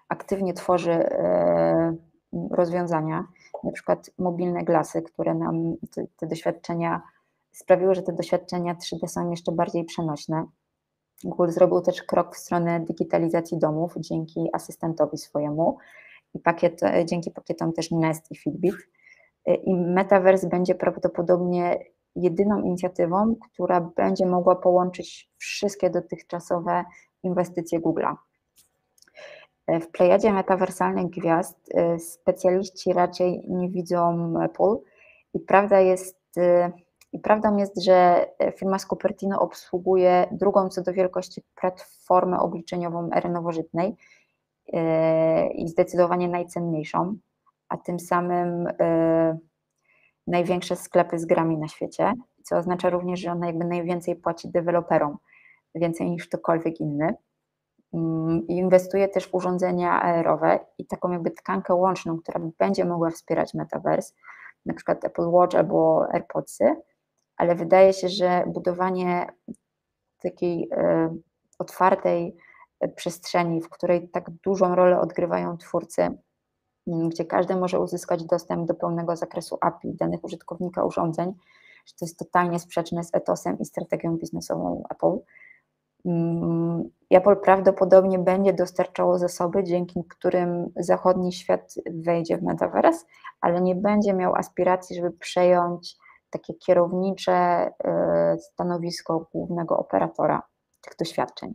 aktywnie tworzy rozwiązania, na przykład mobilne glasy, które nam te, te doświadczenia sprawiły, że te doświadczenia trzy D są jeszcze bardziej przenośne. Google zrobił też krok w stronę digitalizacji domów dzięki asystentowi swojemu i pakiet, dzięki pakietom też Nest i Fitbit. I Metaverse będzie prawdopodobnie jedyną inicjatywą, która będzie mogła połączyć wszystkie dotychczasowe inwestycje Google'a. W plejadzie metawersalnych gwiazd specjaliści raczej nie widzą Apple i prawda jest, i prawdą jest, że firma z Cupertino obsługuje drugą co do wielkości platformę obliczeniową ery nowożytnej i zdecydowanie najcenniejszą, a tym samym największe sklepy z grami na świecie, co oznacza również, że ona jakby najwięcej płaci deweloperom, więcej niż ktokolwiek inny. I inwestuje też w urządzenia A R-owe i taką jakby tkankę łączną, która będzie mogła wspierać Metaverse, na przykład Apple Watch albo AirPodsy, ale wydaje się, że budowanie takiej e, otwartej przestrzeni, w której tak dużą rolę odgrywają twórcy, gdzie każdy może uzyskać dostęp do pełnego zakresu A P I, danych użytkownika urządzeń, że to jest totalnie sprzeczne z etosem i strategią biznesową Apple. Apple prawdopodobnie będzie dostarczało zasoby, dzięki którym zachodni świat wejdzie w Metaverse, ale nie będzie miał aspiracji, żeby przejąć takie kierownicze stanowisko głównego operatora tych doświadczeń.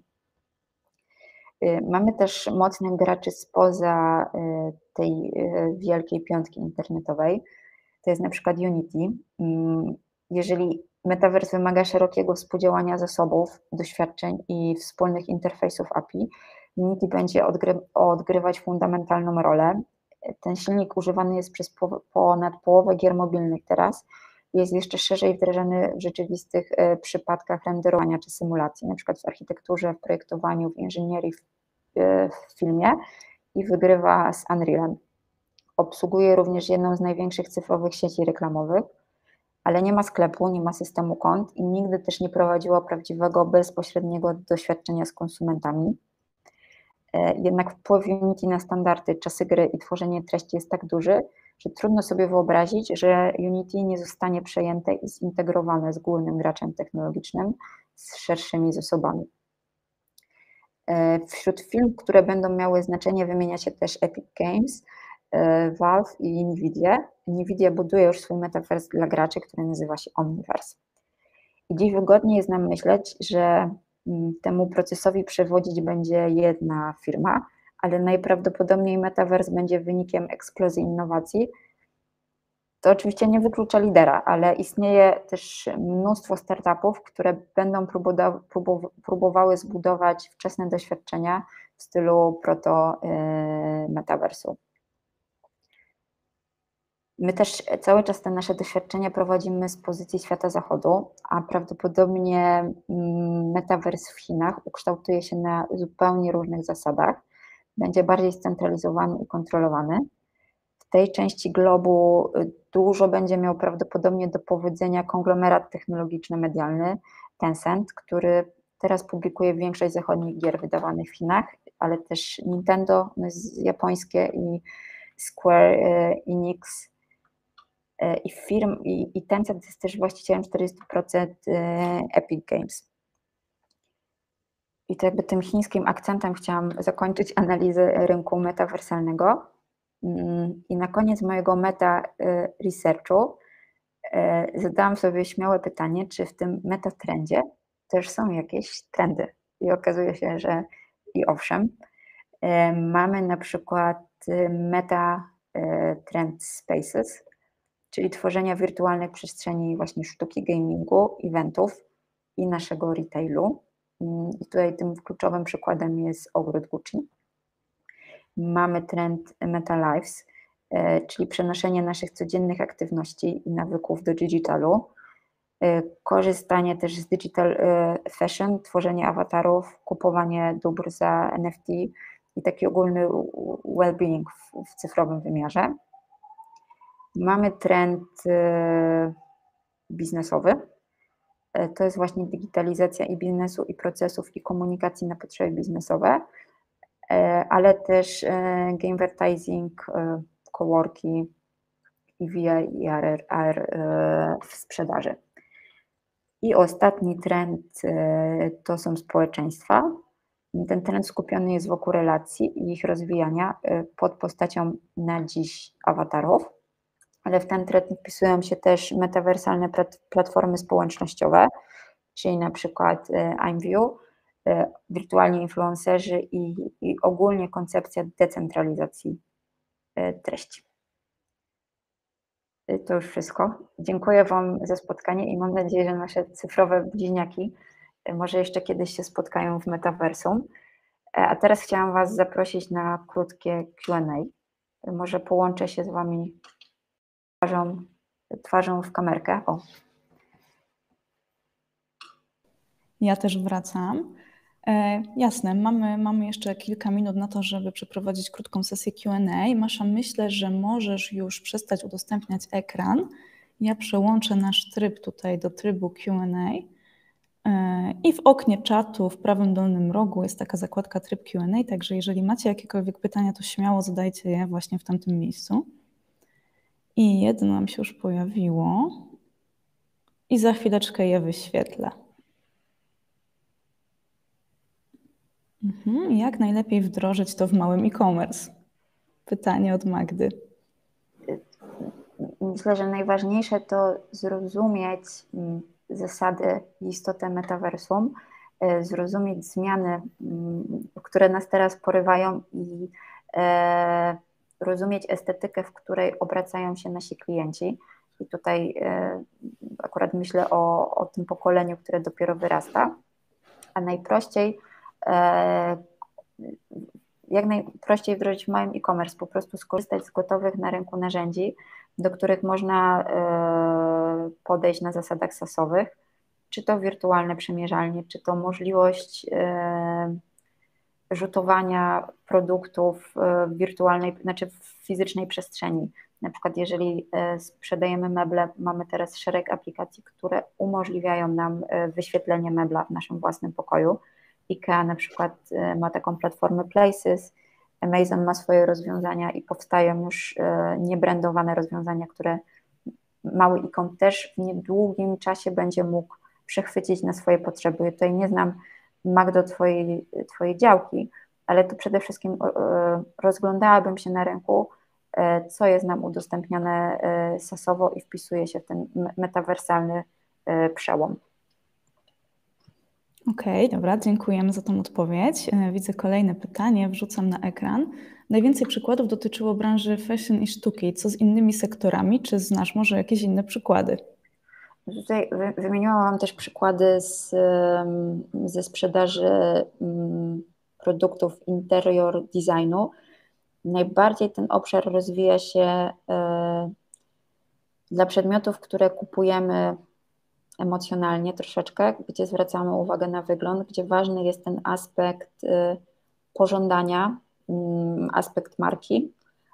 Mamy też mocnych graczy spoza tej wielkiej piątki internetowej, to jest na przykład Unity. Jeżeli Metaverse wymaga szerokiego współdziałania zasobów, doświadczeń i wspólnych interfejsów A P I, Unity będzie odgry odgrywać fundamentalną rolę. Ten silnik używany jest przez po ponad połowę gier mobilnych teraz i jest jeszcze szerzej wdrażany w rzeczywistych y, przypadkach renderowania czy symulacji, na przykład w architekturze, w projektowaniu, w inżynierii, w, y, w filmie i wygrywa z Unrealem. Obsługuje również jedną z największych cyfrowych sieci reklamowych, ale nie ma sklepu, nie ma systemu kont i nigdy też nie prowadziła prawdziwego, bezpośredniego doświadczenia z konsumentami. Jednak wpływ Unity na standardy, czasy gry i tworzenie treści jest tak duży, że trudno sobie wyobrazić, że Unity nie zostanie przejęte i zintegrowane z głównym graczem technologicznym, z szerszymi zasobami. Wśród firm, które będą miały znaczenie, wymienia się też Epic Games, Valve i Nvidia. Nvidia buduje już swój metaverse dla graczy, który nazywa się Omniverse. I dziś wygodnie jest nam myśleć, że temu procesowi przewodzić będzie jedna firma, ale najprawdopodobniej metaverse będzie wynikiem eksplozji innowacji. To oczywiście nie wyklucza lidera, ale istnieje też mnóstwo startupów, które będą próbowały zbudować wczesne doświadczenia w stylu proto-metaversu. My też cały czas te nasze doświadczenia prowadzimy z pozycji świata zachodu, a prawdopodobnie metaverse w Chinach ukształtuje się na zupełnie różnych zasadach, będzie bardziej scentralizowany i kontrolowany. W tej części globu dużo będzie miał prawdopodobnie do powiedzenia konglomerat technologiczno-medialny Tencent, który teraz publikuje większość zachodnich gier wydawanych w Chinach, ale też Nintendo japońskie i Square Enix i firm, i, i Tencent jest też właścicielem czterdzieści procent Epic Games. I to jakby tym chińskim akcentem chciałam zakończyć analizę rynku metawersalnego. I na koniec mojego meta researchu zadałam sobie śmiałe pytanie, czy w tym metatrendzie też są jakieś trendy. I okazuje się, że i owszem, mamy na przykład meta trend spaces, czyli tworzenia wirtualnych przestrzeni właśnie sztuki, gamingu, eventów i naszego retailu. I tutaj tym kluczowym przykładem jest ogród Gucci. Mamy trend Meta Lives, czyli przenoszenie naszych codziennych aktywności i nawyków do digitalu, korzystanie też z digital fashion, tworzenie awatarów, kupowanie dóbr za N F T i taki ogólny well-being w, w cyfrowym wymiarze. Mamy trend biznesowy, to jest właśnie digitalizacja i biznesu, i procesów, i komunikacji na potrzeby biznesowe, ale też gamevertising, coworki i V R i A R w sprzedaży. I ostatni trend to są społeczeństwa. Ten trend skupiony jest wokół relacji i ich rozwijania pod postacią na dziś awatarów, ale w ten trend wpisują się też metawersalne platformy społecznościowe, czyli na przykład IMView, wirtualni influencerzy i, i ogólnie koncepcja decentralizacji treści. To już wszystko. Dziękuję Wam za spotkanie i mam nadzieję, że nasze cyfrowe bliźniaki może jeszcze kiedyś się spotkają w metaversum. A teraz chciałam Was zaprosić na krótkie Q and A. Może połączę się z Wami twarzą, twarzą w kamerkę. O. Ja też wracam. E, jasne, mamy, mamy jeszcze kilka minut na to, żeby przeprowadzić krótką sesję Q and A. Masza, myślę, że możesz już przestać udostępniać ekran. Ja przełączę nasz tryb tutaj do trybu Q and A. E, I w oknie czatu w prawym dolnym rogu jest taka zakładka tryb Q and A, także jeżeli macie jakiekolwiek pytania, to śmiało zadajcie je właśnie w tamtym miejscu. I jedno nam się już pojawiło i za chwileczkę je wyświetlę. Mhm. Jak najlepiej wdrożyć to w małym e-commerce? Pytanie od Magdy. Myślę, że najważniejsze to zrozumieć zasady i istotę metaversum, zrozumieć zmiany, które nas teraz porywają i e, rozumieć estetykę, w której obracają się nasi klienci. I tutaj e, akurat myślę o, o tym pokoleniu, które dopiero wyrasta, a najprościej e, jak najprościej wdrożyć w małym e-commerce, po prostu skorzystać z gotowych na rynku narzędzi, do których można podejść na zasadach sasowych, czy to wirtualne przymierzalnie, czy to możliwość rzutowania produktów w wirtualnej, znaczy w fizycznej przestrzeni. Na przykład jeżeli sprzedajemy meble, mamy teraz szereg aplikacji, które umożliwiają nam wyświetlenie mebla w naszym własnym pokoju. IKEA na przykład ma taką platformę Places, Amazon ma swoje rozwiązania i powstają już niebrandowane rozwiązania, które mały e-com też w niedługim czasie będzie mógł przechwycić na swoje potrzeby. Ja tutaj nie znam, Magdo, twojej, twojej działki, ale to przede wszystkim rozglądałabym się na rynku, co jest nam udostępniane sasowo i wpisuje się w ten metawersalny przełom. Okej, okay, dobra, dziękujemy za tą odpowiedź. Widzę kolejne pytanie, wrzucam na ekran. Najwięcej przykładów dotyczyło branży fashion i sztuki. Co z innymi sektorami? Czy znasz może jakieś inne przykłady? Tutaj wymieniłam Wam też przykłady z, ze sprzedaży produktów interior designu. Najbardziej ten obszar rozwija się dla przedmiotów, które kupujemy emocjonalnie troszeczkę, gdzie zwracamy uwagę na wygląd, gdzie ważny jest ten aspekt pożądania, aspekt marki.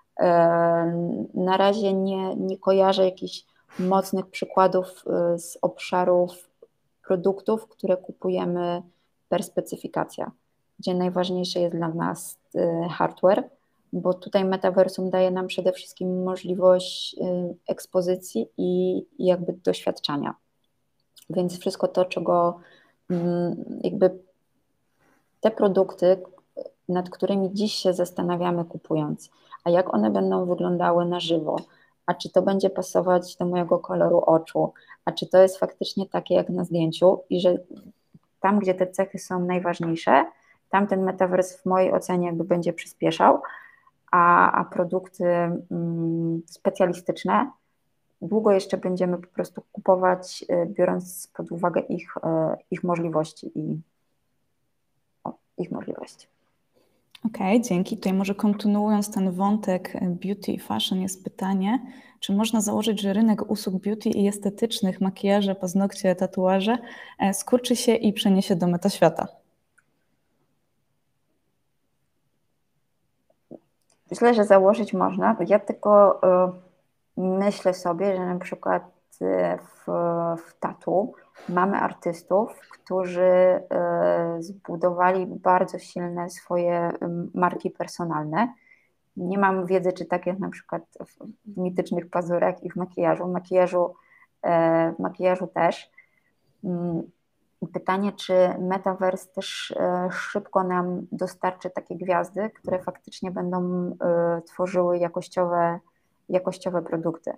Na razie nie, nie kojarzę jakichś mocnych przykładów z obszarów produktów, które kupujemy per specyfikacja, gdzie najważniejszy jest dla nas hardware, bo tutaj metaversum daje nam przede wszystkim możliwość ekspozycji i jakby doświadczania. Więc wszystko to, czego jakby te produkty, nad którymi dziś się zastanawiamy kupując, a jak one będą wyglądały na żywo, a czy to będzie pasować do mojego koloru oczu, a czy to jest faktycznie takie jak na zdjęciu i że tam, gdzie te cechy są najważniejsze, tam ten metavers w mojej ocenie jakby będzie przyspieszał, a, a produkty mm, specjalistyczne długo jeszcze będziemy po prostu kupować, biorąc pod uwagę ich, ich możliwości i o, ich możliwości. Okej, okay, dzięki. Tutaj może kontynuując ten wątek beauty i fashion jest pytanie, czy można założyć, że rynek usług beauty i estetycznych, makijaże, paznokcie, tatuaże skurczy się i przeniesie do metaświata? Myślę, że założyć można. Ja tylko y, myślę sobie, że na przykład w, w tatu Mamy artystów, którzy y, zbudowali bardzo silne swoje y, marki personalne. Nie mam wiedzy, czy tak jest na przykład w, w mitycznych pazurach i w makijażu. W makijażu, y, w makijażu też. Y, pytanie, czy Metaverse też y, szybko nam dostarczy takie gwiazdy, które faktycznie będą y, tworzyły jakościowe, jakościowe produkty.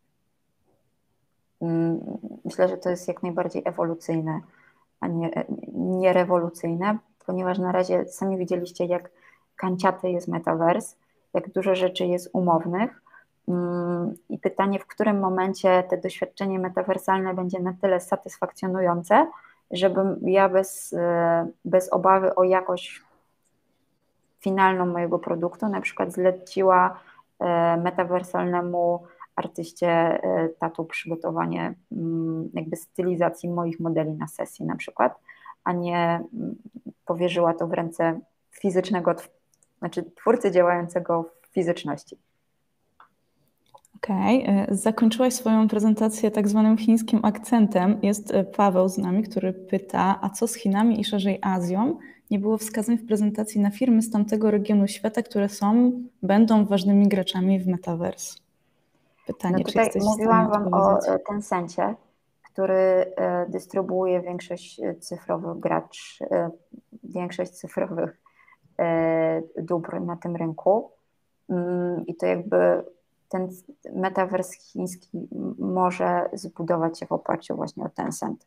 Myślę, że to jest jak najbardziej ewolucyjne, a nie, nie rewolucyjne, ponieważ na razie sami widzieliście, jak kanciaty jest metaverse, jak dużo rzeczy jest umownych i pytanie, w którym momencie to doświadczenie metawersalne będzie na tyle satysfakcjonujące, żebym ja bez, bez obawy o jakość finalną mojego produktu na przykład zleciła metawersalnemu artyście tatu przygotowanie jakby stylizacji moich modeli na sesji na przykład, a nie powierzyła to w ręce fizycznego, znaczy twórcy działającego w fizyczności. Okej, okay. Zakończyłaś swoją prezentację tak zwanym chińskim akcentem. Jest Paweł z nami, który pyta, a co z Chinami i szerzej Azją? Nie było wskazań w prezentacji na firmy z tamtego regionu świata, które są, będą ważnymi graczami w Metaverse. Pytanie, no czy tutaj jesteś mówiłam w stanie Wam o odpowiedzieć? Tencencie, który dystrybuuje większość cyfrowych graczy, większość cyfrowych dóbr na tym rynku. I to jakby ten metavers chiński może zbudować się w oparciu właśnie o Tencent.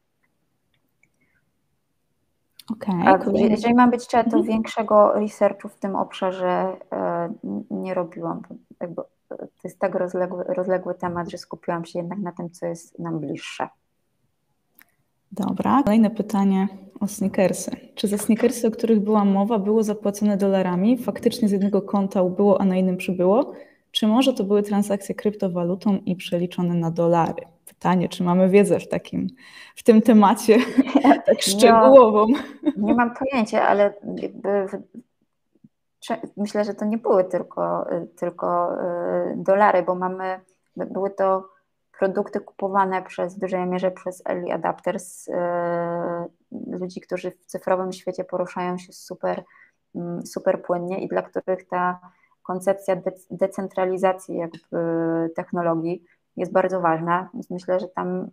Okay, A kolejne... jeżeli mam być szczera, to mhm. większego researchu w tym obszarze nie robiłam. Jakby to jest tak rozległy, rozległy temat, że skupiłam się jednak na tym, co jest nam bliższe. Dobra, kolejne pytanie o sneakersy. Czy za sneakersy, o których była mowa, było zapłacone dolarami, faktycznie z jednego konta ubyło, a na innym przybyło? Czy może to były transakcje kryptowalutą i przeliczone na dolary? Pytanie, czy mamy wiedzę w takim, w tym temacie tak szczegółową? Nie, nie mam pojęcia, ale jakby myślę, że to nie były tylko, tylko dolary, bo mamy, były to produkty kupowane przez, w dużej mierze przez early adapters, ludzi, którzy w cyfrowym świecie poruszają się super, super płynnie i dla których ta koncepcja decentralizacji jakby technologii jest bardzo ważna. Więc myślę, że tam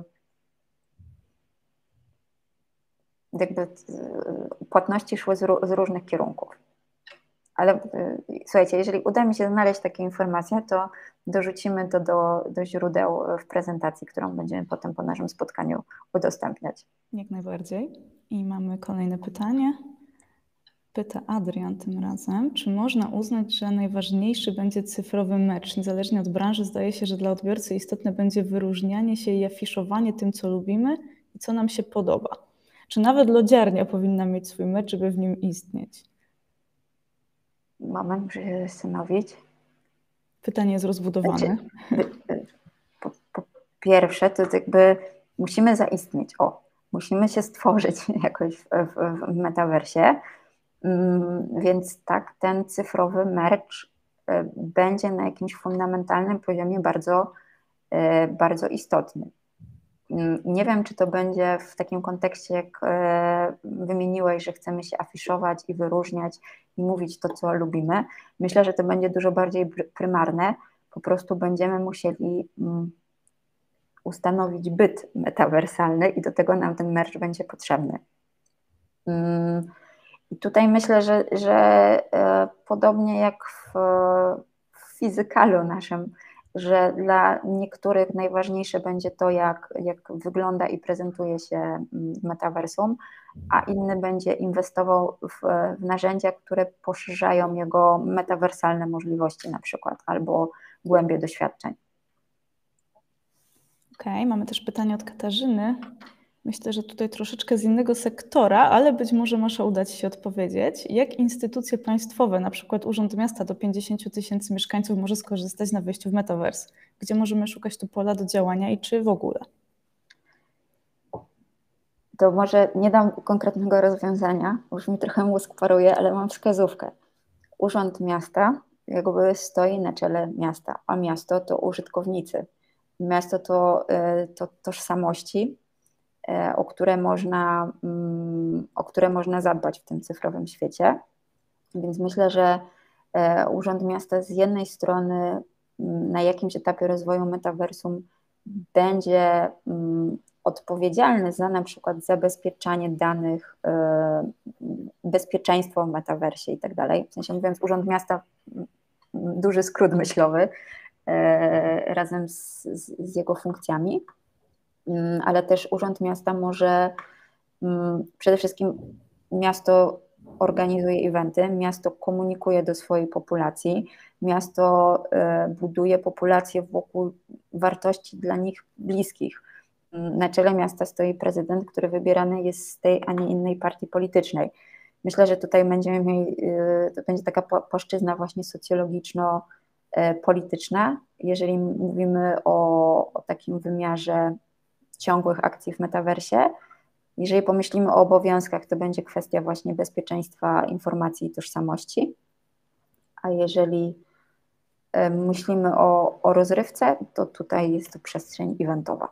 jakby płatności szły z, z różnych kierunków. Ale słuchajcie, jeżeli uda mi się znaleźć takie informacje, to dorzucimy to do, do źródeł w prezentacji, którą będziemy potem po naszym spotkaniu udostępniać. Jak najbardziej. I mamy kolejne pytanie. Pyta Adrian tym razem, czy można uznać, że najważniejszy będzie cyfrowy mecz? Niezależnie od branży zdaje się, że dla odbiorcy istotne będzie wyróżnianie się i afiszowanie tym, co lubimy i co nam się podoba. Czy nawet lodziarnia powinna mieć swój mecz, żeby w nim istnieć? Moment, muszę się zastanowić. Pytanie jest rozbudowane. Znaczy, po, po pierwsze, to jakby musimy zaistnieć. O, musimy się stworzyć jakoś w, w, w metaversie. Więc tak, ten cyfrowy merch będzie na jakimś fundamentalnym poziomie bardzo, bardzo istotny. Nie wiem, czy to będzie w takim kontekście, jak wymieniłeś, że chcemy się afiszować i wyróżniać i mówić to, co lubimy. Myślę, że to będzie dużo bardziej prymarne. Po prostu będziemy musieli ustanowić byt metawersalny i do tego nam ten merch będzie potrzebny. I tutaj myślę, że, że e, podobnie jak w, w fizykalu naszym, że dla niektórych najważniejsze będzie to, jak, jak wygląda i prezentuje się metaversum, a inny będzie inwestował w, w narzędzia, które poszerzają jego metawersalne możliwości na przykład, albo głębie doświadczeń. Okej, okay, mamy też pytanie od Katarzyny. Myślę, że tutaj troszeczkę z innego sektora, ale być może Masza uda Ci się odpowiedzieć. Jak instytucje państwowe, na przykład Urząd Miasta do pięćdziesięciu tysięcy mieszkańców może skorzystać na wejściu w Metaverse? Gdzie możemy szukać tu pola do działania i czy w ogóle? To może nie dam konkretnego rozwiązania, już mi trochę mózg paruje, ale mam wskazówkę. Urząd Miasta jakby stoi na czele miasta, a miasto to użytkownicy. Miasto to, to tożsamości, o które można, o które można zadbać w tym cyfrowym świecie. Więc myślę, że Urząd Miasta z jednej strony na jakimś etapie rozwoju metaversum będzie odpowiedzialny za na przykład zabezpieczanie danych, bezpieczeństwo w metaversie i tak dalej. W sensie mówiąc Urząd Miasta, duży skrót myślowy razem z, z jego funkcjami, ale też Urząd Miasta może, przede wszystkim miasto organizuje eventy, miasto komunikuje do swojej populacji, miasto buduje populację wokół wartości dla nich bliskich. Na czele miasta stoi prezydent, który wybierany jest z tej, a nie innej partii politycznej. Myślę, że tutaj będziemy mieli, to będzie taka płaszczyzna właśnie socjologiczno-polityczna, jeżeli mówimy o, o takim wymiarze ciągłych akcji w metaversie. Jeżeli pomyślimy o obowiązkach, to będzie kwestia właśnie bezpieczeństwa informacji i tożsamości, a jeżeli myślimy o, o rozrywce, to tutaj jest to przestrzeń eventowa.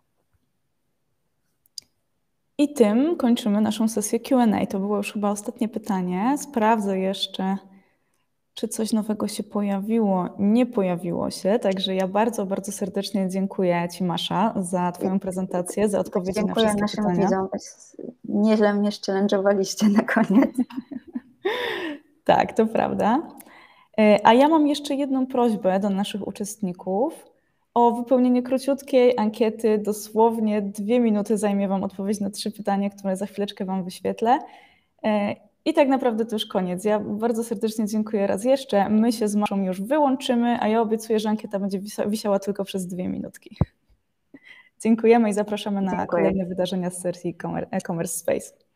I tym kończymy naszą sesję Q and A. To było już chyba ostatnie pytanie. Sprawdzę jeszcze, czy coś nowego się pojawiło. Nie pojawiło się, także ja bardzo, bardzo serdecznie dziękuję Ci, Masza, za Twoją prezentację, za odpowiedzi dziękuję na wszystkie naszym pytania. widzom. Nieźle mnie challenge'owaliście na koniec. Tak, to prawda. A ja mam jeszcze jedną prośbę do naszych uczestników o wypełnienie króciutkiej ankiety. Dosłownie dwie minuty zajmie Wam odpowiedź na trzy pytania, które za chwileczkę Wam wyświetlę. I tak naprawdę to już koniec. Ja bardzo serdecznie dziękuję raz jeszcze. My się z Maszą już wyłączymy, a ja obiecuję, że ankieta będzie wisiała tylko przez dwie minutki. Dziękujemy i zapraszamy na Dziękuję. kolejne wydarzenia z serii e-commerce space.